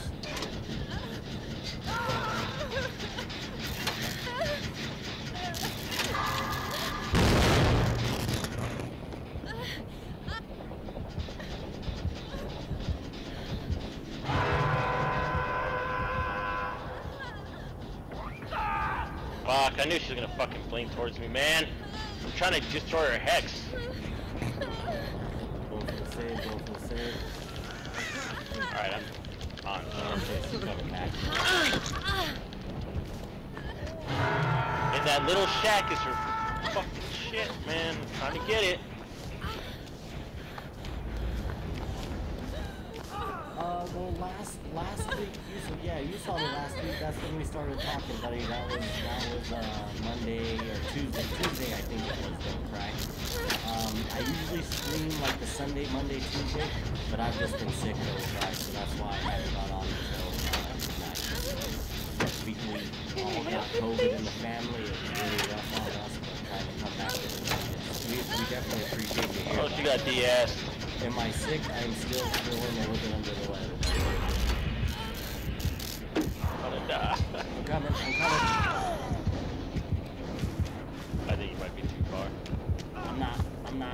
Fuck, I knew she was gonna fucking blink towards me, man. I'm trying to destroy her hex. Going for the save, going for the save. Alright, I'm on. Okay, she's coming back. In that little shack is her fucking shit, man. I'm trying to get it. Well, last week, you saw me last week. That's when we started talking, buddy. That was Monday or Tuesday. Tuesday, I think it was. Don't cry. I usually stream like the Sunday, Monday, Tuesday, but I've just been sick those guys, so that's why I haven't got on until tonight. We all got COVID in the family. It was really rough on us, but trying to come back to the we definitely appreciate you here. Oh, she got DS. Am I sick? I'm still feeling a little bit under the weather. I'm gonna die. I'm coming. I think you might be too far. I'm not. Oh my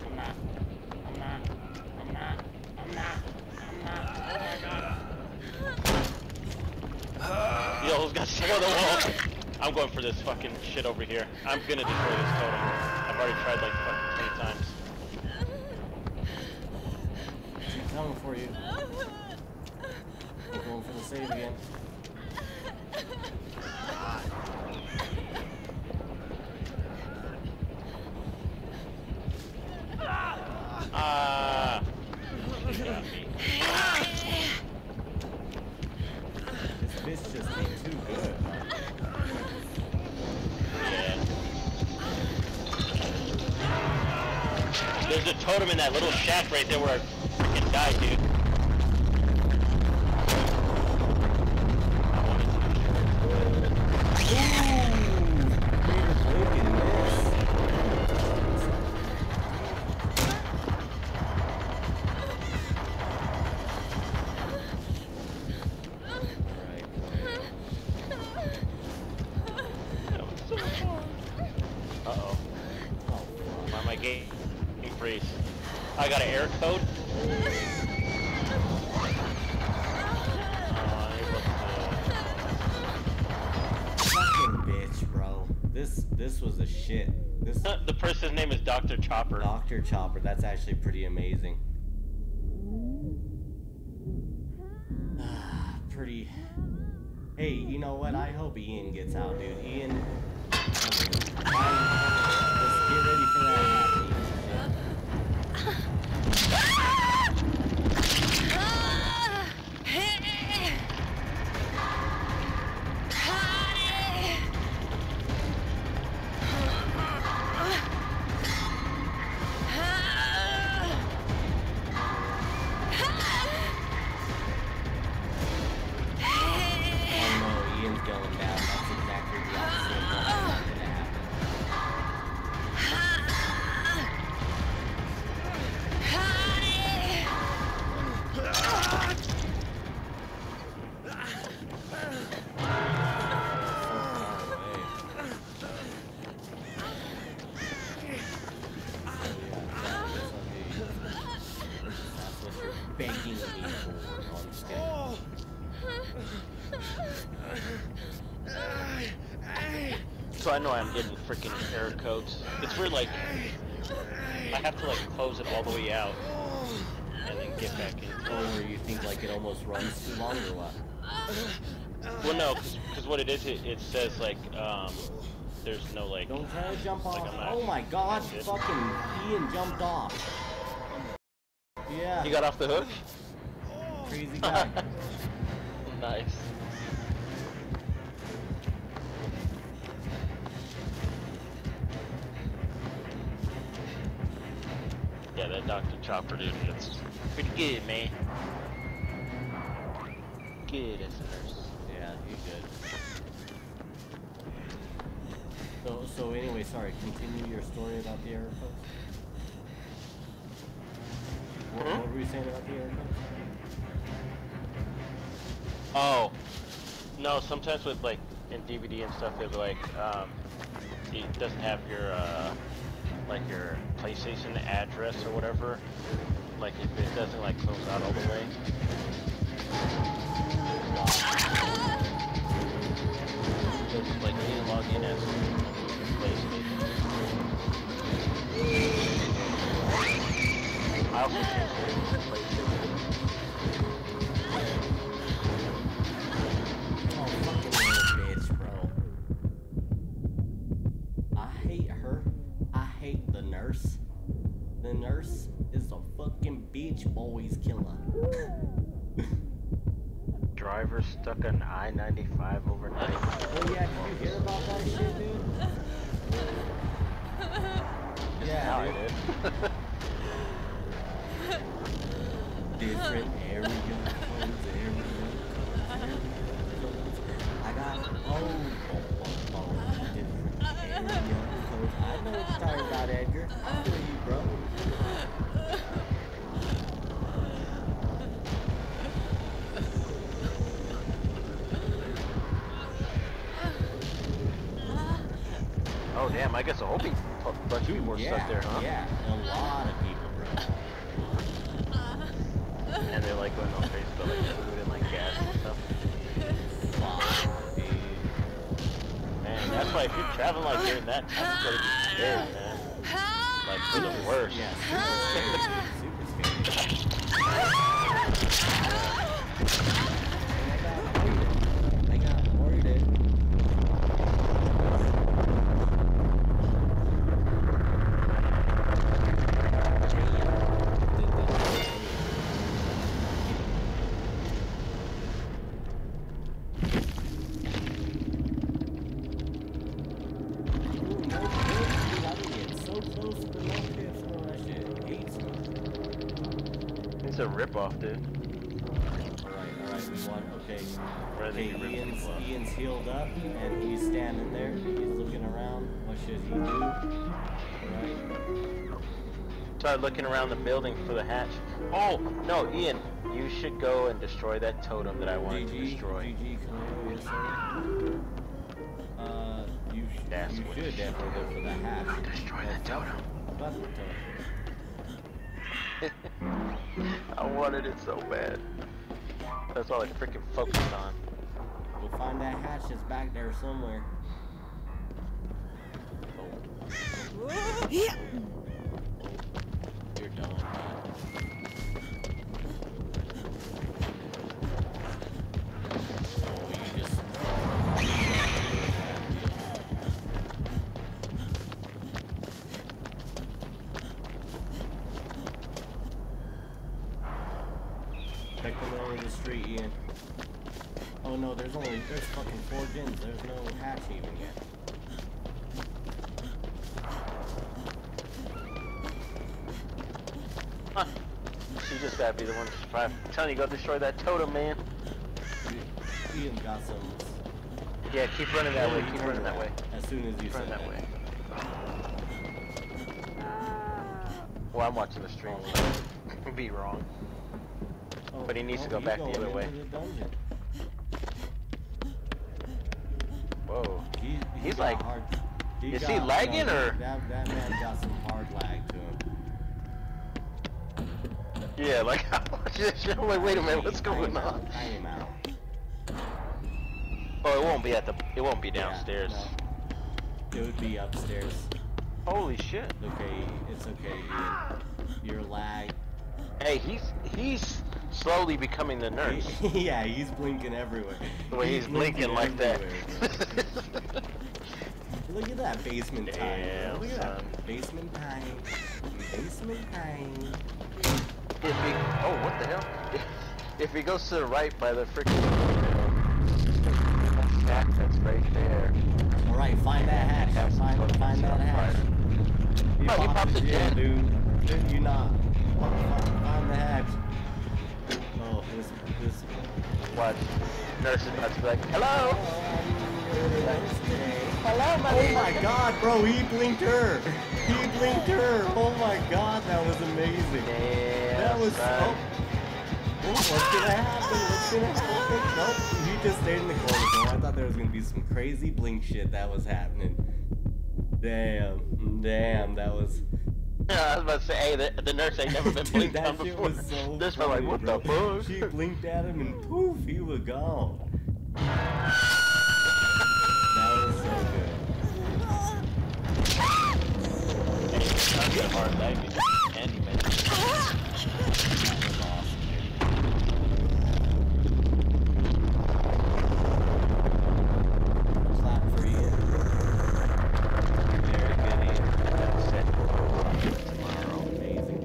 god. Yo, who's got stuck on the wall? I'm going for this fucking shit over here. I'm gonna destroy this totem. I've already tried like fucking 20 times. She's coming for you. I'm going for the save again. She got me. This bitch just ain't too good. Yeah. There's a totem in that little shack right there where I freaking died, dude. Uh-oh. Why am I game freeze? I got an error code. Fucking bitch, bro. This was a shit. The person's name is Dr. Chopper. Dr. Chopper, that's actually pretty amazing. Pretty. Hey, you know what? I hope Ian gets out, dude. Ian. Let's get ready for that happening. Begging me for. No, I'm just kidding. So I know I'm getting freaking error codes. It's weird, like, I have to, like, close it all the way out and then get back in. Or you think, like, it almost runs too long or what? Well, no, because what it is, it says, like, there's no like. Don't try to jump like, off. I'm not Oh my god, offended. fucking Ian jumped off. Yeah. He got off the hook? Crazy guy. Nice. Yeah, that Dr. Chopper dude, it's pretty good, man. Good as a nurse. Yeah, he's good. So anyway, sorry, continue your story about the air codes. What were you saying about the air codes? Oh, no, sometimes with like, in DVD and stuff, it's like, it doesn't have your, like your PlayStation address or whatever. Like if it doesn't like close out all the way. Like you need to log in as PlayStation. I also use PlayStation. Oh, fucking little bitch, bro. I hate her. I hate the nurse. The nurse is a fucking bitch boys killer. Driver stuck on I-95 overnight. Oh yeah, did you hear about that shit, dude? Yeah, dude. Different area codes, I got different area codes. I know what you're talking about, Edgar. I feel you, bro. Oh damn, I guess a whole bunch of people were stuck there, huh? Yeah, a lot of people, bro. And they're like going on crazy about like food and like gas and stuff. Fuck, dude. Man, that's why if you're traveling like during that time, you gotta be scared, man. Like for the worst. Yeah, super scary, super scary. I got hoarded. It's a rip-off, dude. Alright, we won. Okay. Rather Okay, than rip people off. Ian's healed up, and he's standing there. He's looking around. What should he do? Alright. Start looking around the building for the hatch. Oh, no, Ian, you should go and destroy that totem that I wanted to destroy. GG, Kaleo, yes sir. You should definitely go for the hatch. Destroy that totem. Fuck the totem. I wanted it so bad. That's all I freaking focused on. We'll find that hatch that's back there somewhere. Oh. Yeah. You're done with that. Oh, you just... Check the middle of the street, Ian. Oh no, there's fucking 4 gens. There's no hatch even yet. Huh. You just gotta be the one to survive. I'm telling you, go destroy that totem, man. Ian got some. Yeah, keep running that way, keep running that way. As soon as you Keep running said that way. that. Well, I'm watching the stream, so be wrong. Oh, But he needs to go he's back the going other way. into the dungeon. Whoa. He's got like, hard, is he lagging or? That man got some hard lag to him. Yeah, like, I watch this shit. Wait a minute, what's going on? I am out. Oh, it won't be downstairs. Yeah, no. It would be upstairs. Holy shit. Okay, it's okay, Ian. Your lag. Hey, he's slowly becoming the nurse. Yeah, he's blinking everywhere. The way he's blinking like that. everywhere, bro. Look at that basement time. Damn, Look at son. that basement time. Basement time. If he, oh, what the hell? If he goes to the right by the freaking stack that's right there. All right, find that hatch. Find that hatch. You Oh, you popped popped the the gym, gen. dude. You not. Find the hatch. Oh, this. What? Nurse is about to be like, hello? Hello, my Oh my god, bro, he blinked her. He blinked her. Oh my god, that was amazing. Damn, That was son. so. Oh, what's gonna happen? What's gonna happen? Nope, he just stayed in the corner. So I thought there was gonna be some crazy blink shit that was happening. Damn, that was. Yeah, I was about to say, hey, the nurse ain't never been Dude, blinked that on shit before. was so This felt funny, like, what bro. the fuck? She blinked at him and poof, he was gone. That was so good. Hey, not that hard life, it's candy, man. That was awesome, dude. Clap for you. Very good aim. That's it. Tomorrow, amazing.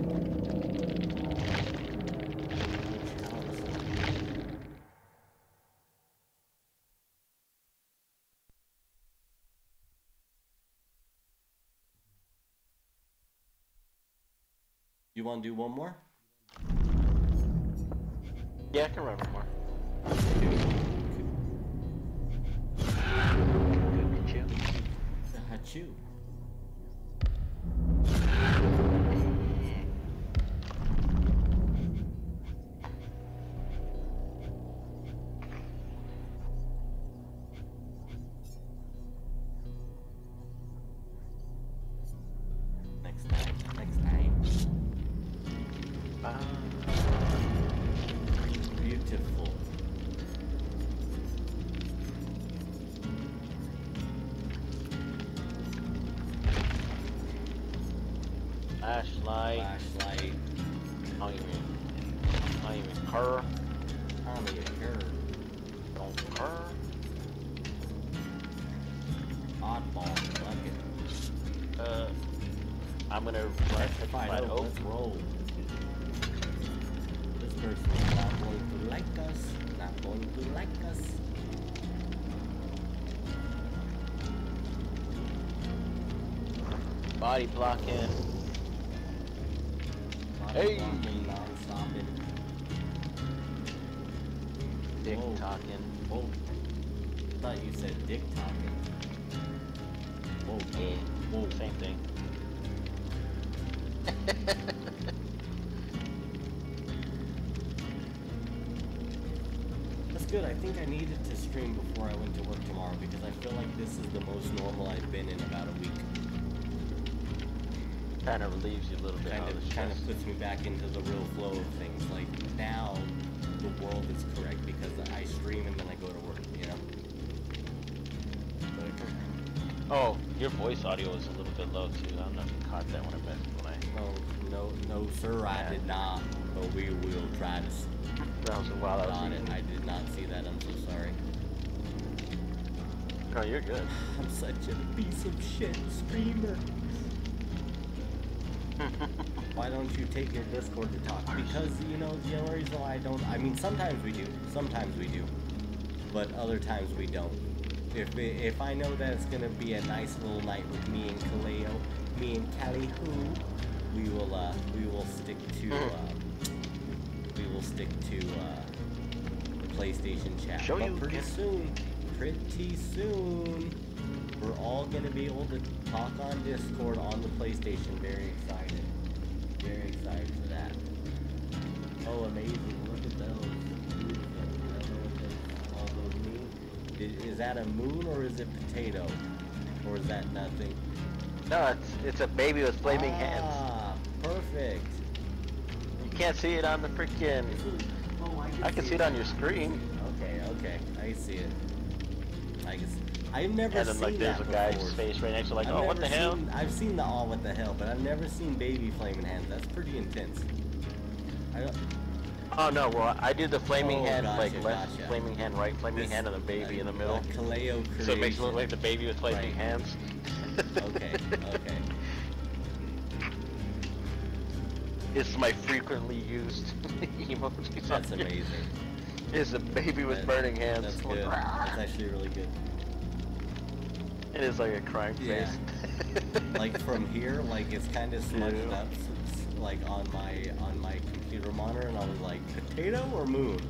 You want to do one more? Yeah, I can remember more. Good you. Hachu. Next time. Beautiful. Flashlight. Flashlight. I don't even cur. I don't need a curve. Don't cur. Oddball. Like it. I'm gonna Petrified right oak. oak. Let's roll. This person is not going to like us. Not going to like us. Body blocking. Hey. Non-stopping. Dick Whoa. talking. Oh. I thought you said dick talking. Whoa. Yeah. Whoa. Same thing. That's good. I think I needed to stream before I went to work tomorrow because I feel like this is the most normal I've been in about a week. Kind of relieves you a little bit. Kind of puts me back into the real flow of things. Like now, the world is correct because I stream and then I go to work. You know. Oh, your voice audio is a little bit low too. I don't know if you caught that when I Oh, no, sir, I did not. But we will try to. That was a while I was on it. eating. I did not see that. I'm so sorry. Oh, you're good. I'm such a piece of shit streamer. Why don't you take your Discord to talk? Because, you know, the only reason why I don't... I mean, sometimes we do. But other times we don't. If I know that it's going to be a nice little night with me and Kaleo, me and Kaleo, we will stick to... we will stick to the PlayStation chat. Show but you pretty soon, we're all going to be able to talk on Discord on the PlayStation. Very excited. Very excited for that. Oh, amazing. Look at those. All those moon. Is that a moon or is it potato? Or is that nothing? No, it's a baby with flaming hands. Ah, perfect. You can't see it on the freaking... I can see it on your screen. Okay. I see it. I've never And then seen like there's that a guy's before. face right next to like, I've oh, what the never hell? I've seen the what the hell, but I've never seen baby flaming hands. That's pretty intense. Oh no, well I do the flaming hand, gotcha, like left gotcha. flaming hand, right flaming hand, and the baby in the middle. Kaleo creation. So it makes it look like the baby with flaming hands. Okay, okay. It's my frequently used emoji. That's amazing. It's a baby with burning hands. That's good. That's actually really good. It is like a crying face. Like from here, like it's kind of smudged up, like on my computer monitor, and I was like, potato or moon?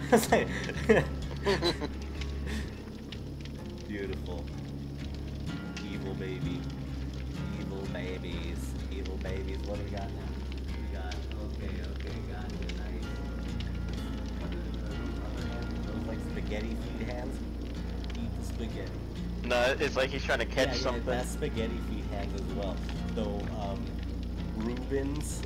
Beautiful. Evil baby. Evil babies. Evil babies. What do we got now? We got okay, gotcha, nice. Those like spaghetti feed hands. Eat the spaghetti. No, it's like he's trying to catch something. Yeah, that's spaghetti feed hands as well. So, Ruben's,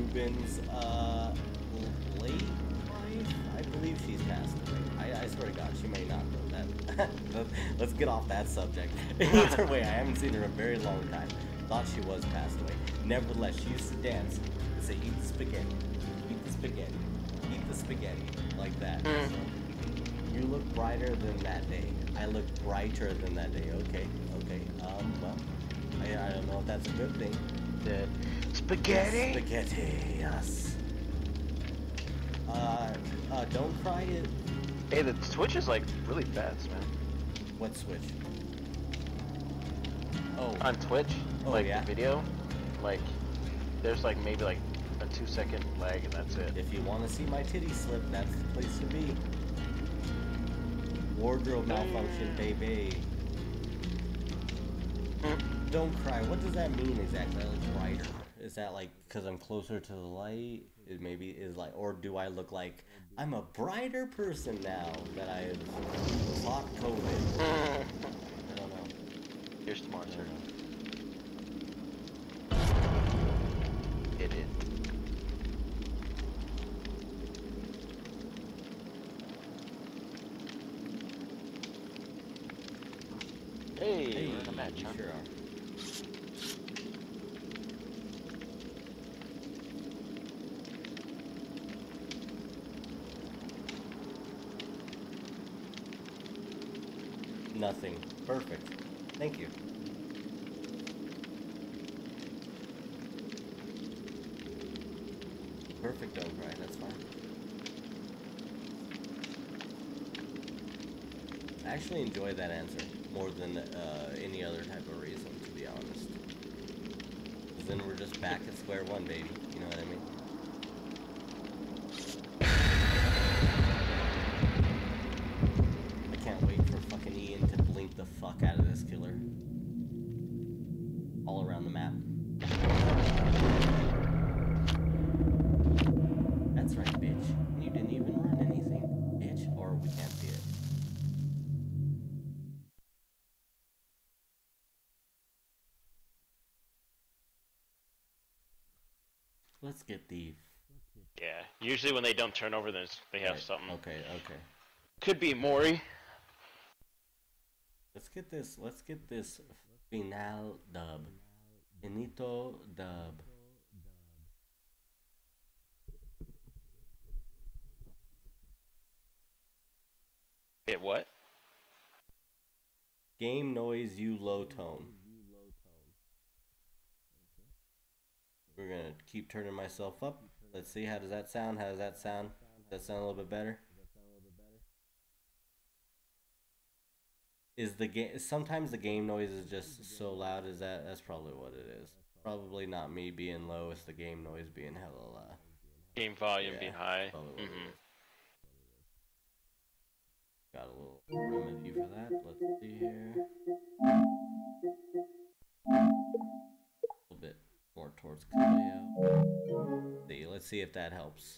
late wife, I believe she's passed away. I swear to God, she may not know that. Let's get off that subject. Either way, I haven't seen her in a very long time. Thought she was passed away. Nevertheless, she used to dance and say, eat the spaghetti, eat the spaghetti, eat the spaghetti, like that. So, you look brighter than that day. I look brighter than that day. Okay. Well, I don't know if that's a good thing. Spaghetti? Spaghetti, yes. Don't cry it. Hey, the Twitch is like really fast, man. What switch? Oh. On Twitch, Oh, like yeah? the video, like there's like maybe like a 2-second lag and that's it. If you want to see my titty slip, that's the place to be. Wardrobe malfunction, baby. Don't cry. What does that mean exactly? I look brighter. Is that like because I'm closer to the light? It maybe is like, or do I look like I'm a brighter person now that I've caught COVID? I don't know. You're sponsored. Hit it. Hey, we're in a match, huh? Sure are. Nothing. Perfect. Thank you. Perfect, don't cry. That's fine. I actually enjoy that answer more than any other type of reason, to be honest. Because then we're just back at square one, baby. You know what I mean? I can't wait for fucking Ian to blink the fuck out of this killer. All around the map. That's right, bitch. You didn't even run anything, bitch. Or we can't see it. Let's get the... Yeah, usually when they don't turn over, they have something. Okay. Could be Mori. Let's get this final dub. Finito dub. Hit what? Game noise, you low tone. We're gonna keep turning myself up. Let's see, how does that sound? Does that sound a little bit better? Is the game, sometimes the game noise is just so loud, that's probably what it is. Probably not me being low, it's the game noise being hella loud. Game volume being high. Got a little remedy for that. Let's see here. A little bit more towards Kaleo. See, let's see if that helps.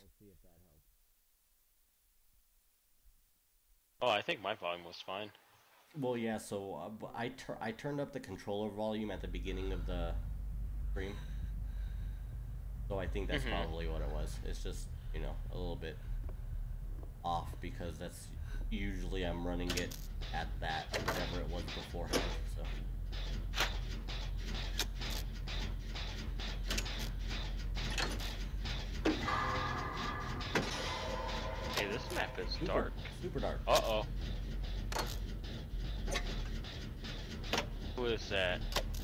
Oh, I think my volume was fine. Well, yeah, so I turned up the controller volume at the beginning of the stream. So I think that's probably what it was. It's just, you know, a little bit off because that's usually I'm running it at that, whatever it was beforehand, so. dark. Super dark. Uh-oh. Who is that?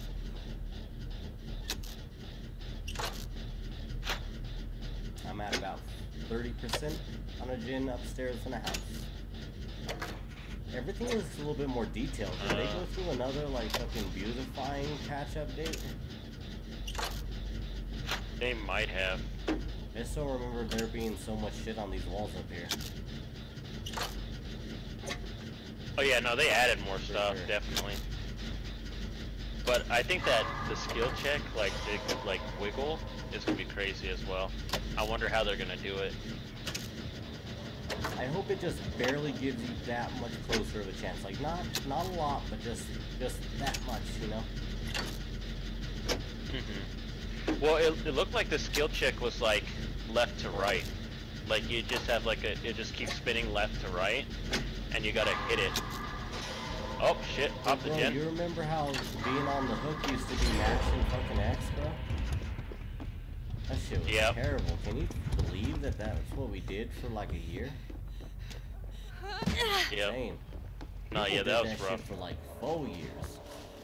I'm at about 30% on a gin upstairs in a house. Everything is a little bit more detailed. Did they go through another like fucking beautifying patch update? They might have. I just don't remember there being so much shit on these walls up here. Oh yeah, no, they added more stuff, sure. definitely. But I think that the skill check, like they could like wiggle, is gonna be crazy as well. I wonder how they're gonna do it. I hope it just barely gives you that much closer of a chance. Like not a lot, but just that much, you know? Mm-hmm. Well, it looked like the skill check was like left to right. Like you just have like it just keeps spinning left to right, and you gotta hit it. Oh shit! Pop the gen. You remember how being on the hook used to be mashing fucking X, bro? That shit was terrible. Can you believe that that's what we did for like a year? Yeah. Insane. No, People yeah, did that was shit rough. for like 4 years.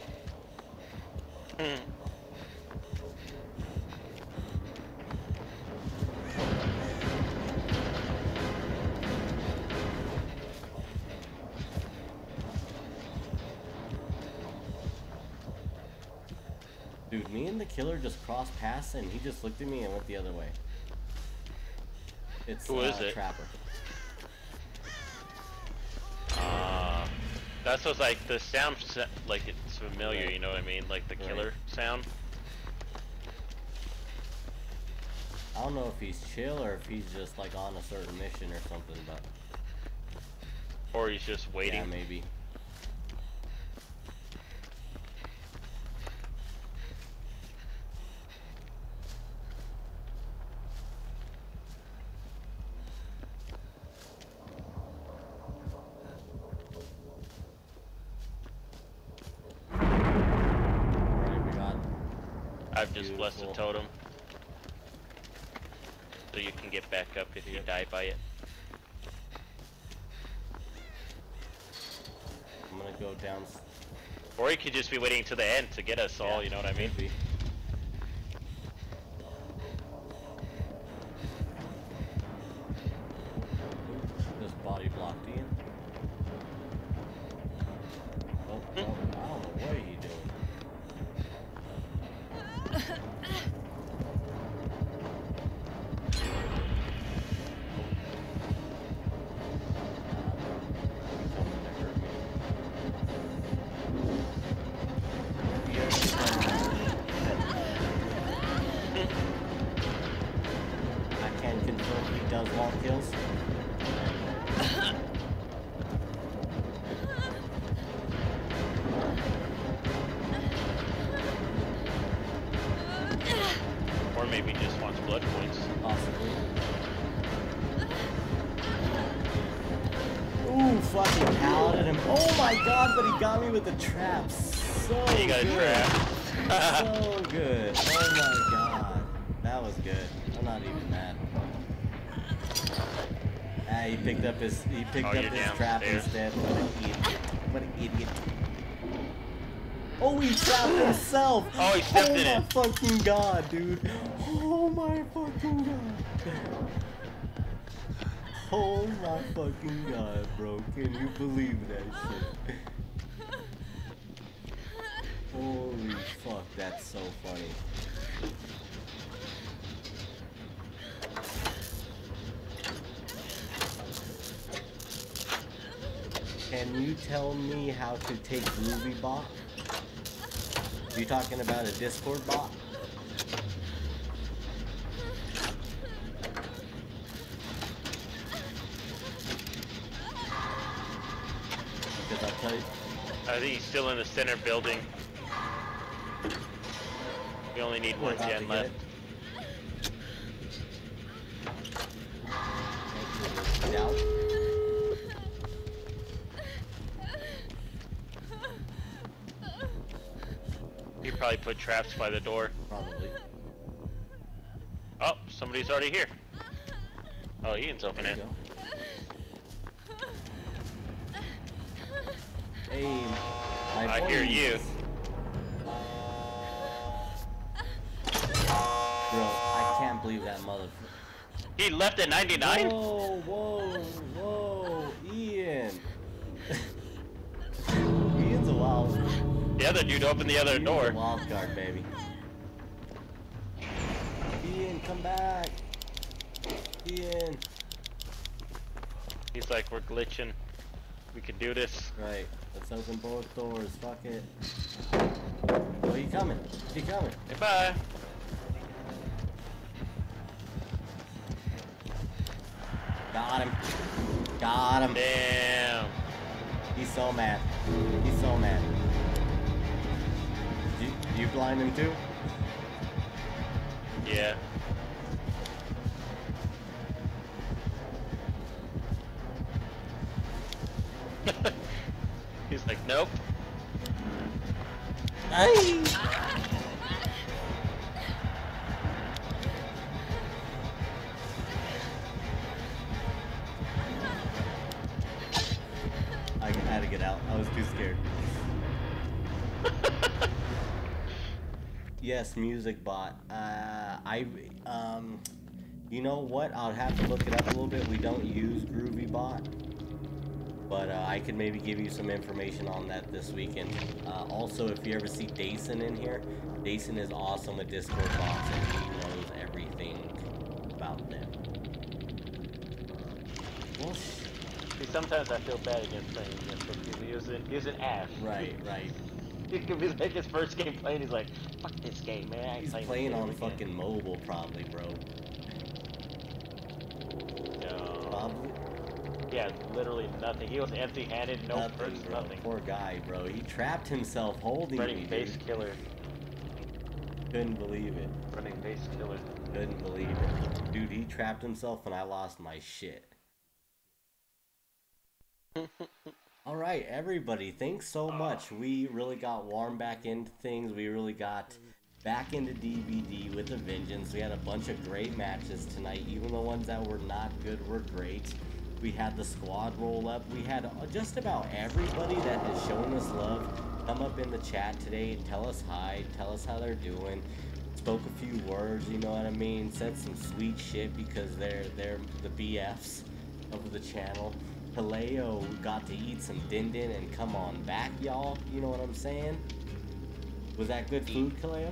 Dude, me and the killer just crossed paths and he just looked at me and went the other way. It's Who is it? Trapper. That's what's like the sound, like it's familiar. You know what I mean? Like the killer sound. I don't know if he's chill or if he's just like on a certain mission or something, but. Or he's just waiting. Yeah, maybe. I've just blessed the totem, so you can get back up if you die by it. I'm gonna go down. Or you could just be waiting to the end to get us all, you know what I mean? Maybe. This body blocked Ian. Oh, I don't know what he doing. Or maybe just wants blood points. Possibly. Ooh, fucking pounded him. Oh my god, but he got me with the traps. So you got good. a trap. So good. Oh my god. That was good. I'm not even mad. Ah, he picked up his trap instead. What an idiot. What an idiot. Oh, he trapped himself! Oh, he stepped in it. Oh my fucking god, dude. Oh my fucking god. Oh my fucking god, bro. Can you believe that shit? Holy fuck, that's so funny. Can you tell me how to take Groovy Bot? Are you talking about a Discord bot? Because I'll tell you. I think he's still in the center building. We only need one gen left. Down. He probably put traps by the door. Probably. Oh, somebody's already here. Oh, Ian's opening it. Hey, my I hear you. Bro, I can't believe that motherfucker. He left at 99? Whoa, whoa, whoa, Ian. Ian's a wild. The other dude opened the other Ian's door. a wild card, baby. Ian, come back. Ian. He's like, we're glitching. We can do this. Right, let's open both doors. Fuck it. Oh, he coming. He coming. Goodbye. Got him. Got him. Damn. He's so mad. He's so mad. You blind him too? Yeah. He's like, nope. Hey! I had to get out. I was too scared. Yes, music bot. You know what? I'll have to look it up a little bit. We don't use Groovy Bot, but I could maybe give you some information on that this weekend. Also, if you ever see Dason in here, Dason is awesome with Discord bots, and he knows everything about them. Well, See, sometimes I feel bad against playing against him because he was an ass. right, right. It could be like his first game playing, he's like, fuck this game, man. I ain't He's playing on again. fucking mobile, probably, bro. No. Probably. Yeah, literally nothing. He was empty-handed, no Nothing, perks, bro. nothing. Poor guy, bro. He trapped himself holding Running me, base dude. killer. Couldn't believe it. Running base killer. Couldn't believe it. Dude, he trapped himself and I lost my shit. Alright, everybody, thanks so much. We really got warm back into things. We really got back into DVD with a vengeance. We had a bunch of great matches tonight. Even the ones that were not good were great. We had the squad roll up. We had just about everybody that has shown us love come up in the chat today and tell us hi, tell us how they're doing. Spoke a few words, you know what I mean? Said some sweet shit because they're the BFs of the channel. Kaleo got to eat some din din and come on back, y'all. You know what I'm saying? Was that good food, Kaleo?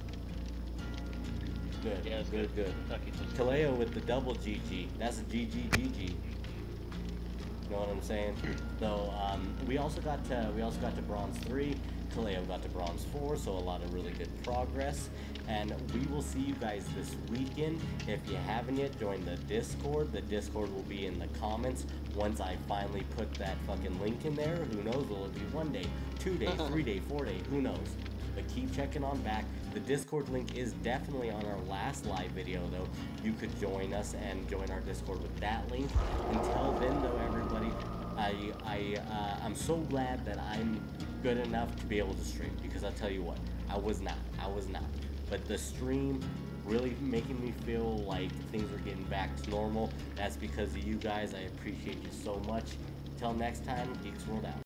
Good. Yeah, it's good. Kentucky toast. Kaleo with the double GG. That's a GG. You know what I'm saying? So we also got to bronze 3. Kaleo got to bronze 4, so a lot of really good progress. And we will see you guys this weekend. If you haven't yet, join the Discord. The Discord will be in the comments once I finally put that fucking link in there. Who knows? Will it be 1 day, 2 days, 3 day, 4 day? Who knows? But keep checking on back. The Discord link is definitely on our last live video, though. You could join us and join our Discord with that link. Until then, though, everybody, I'm so glad that I'm good enough to be able to stream, because I'll tell you what, I was not. But the stream really making me feel like things are getting back to normal. That's because of you guys. I appreciate you so much. Until next time, Geeks World out.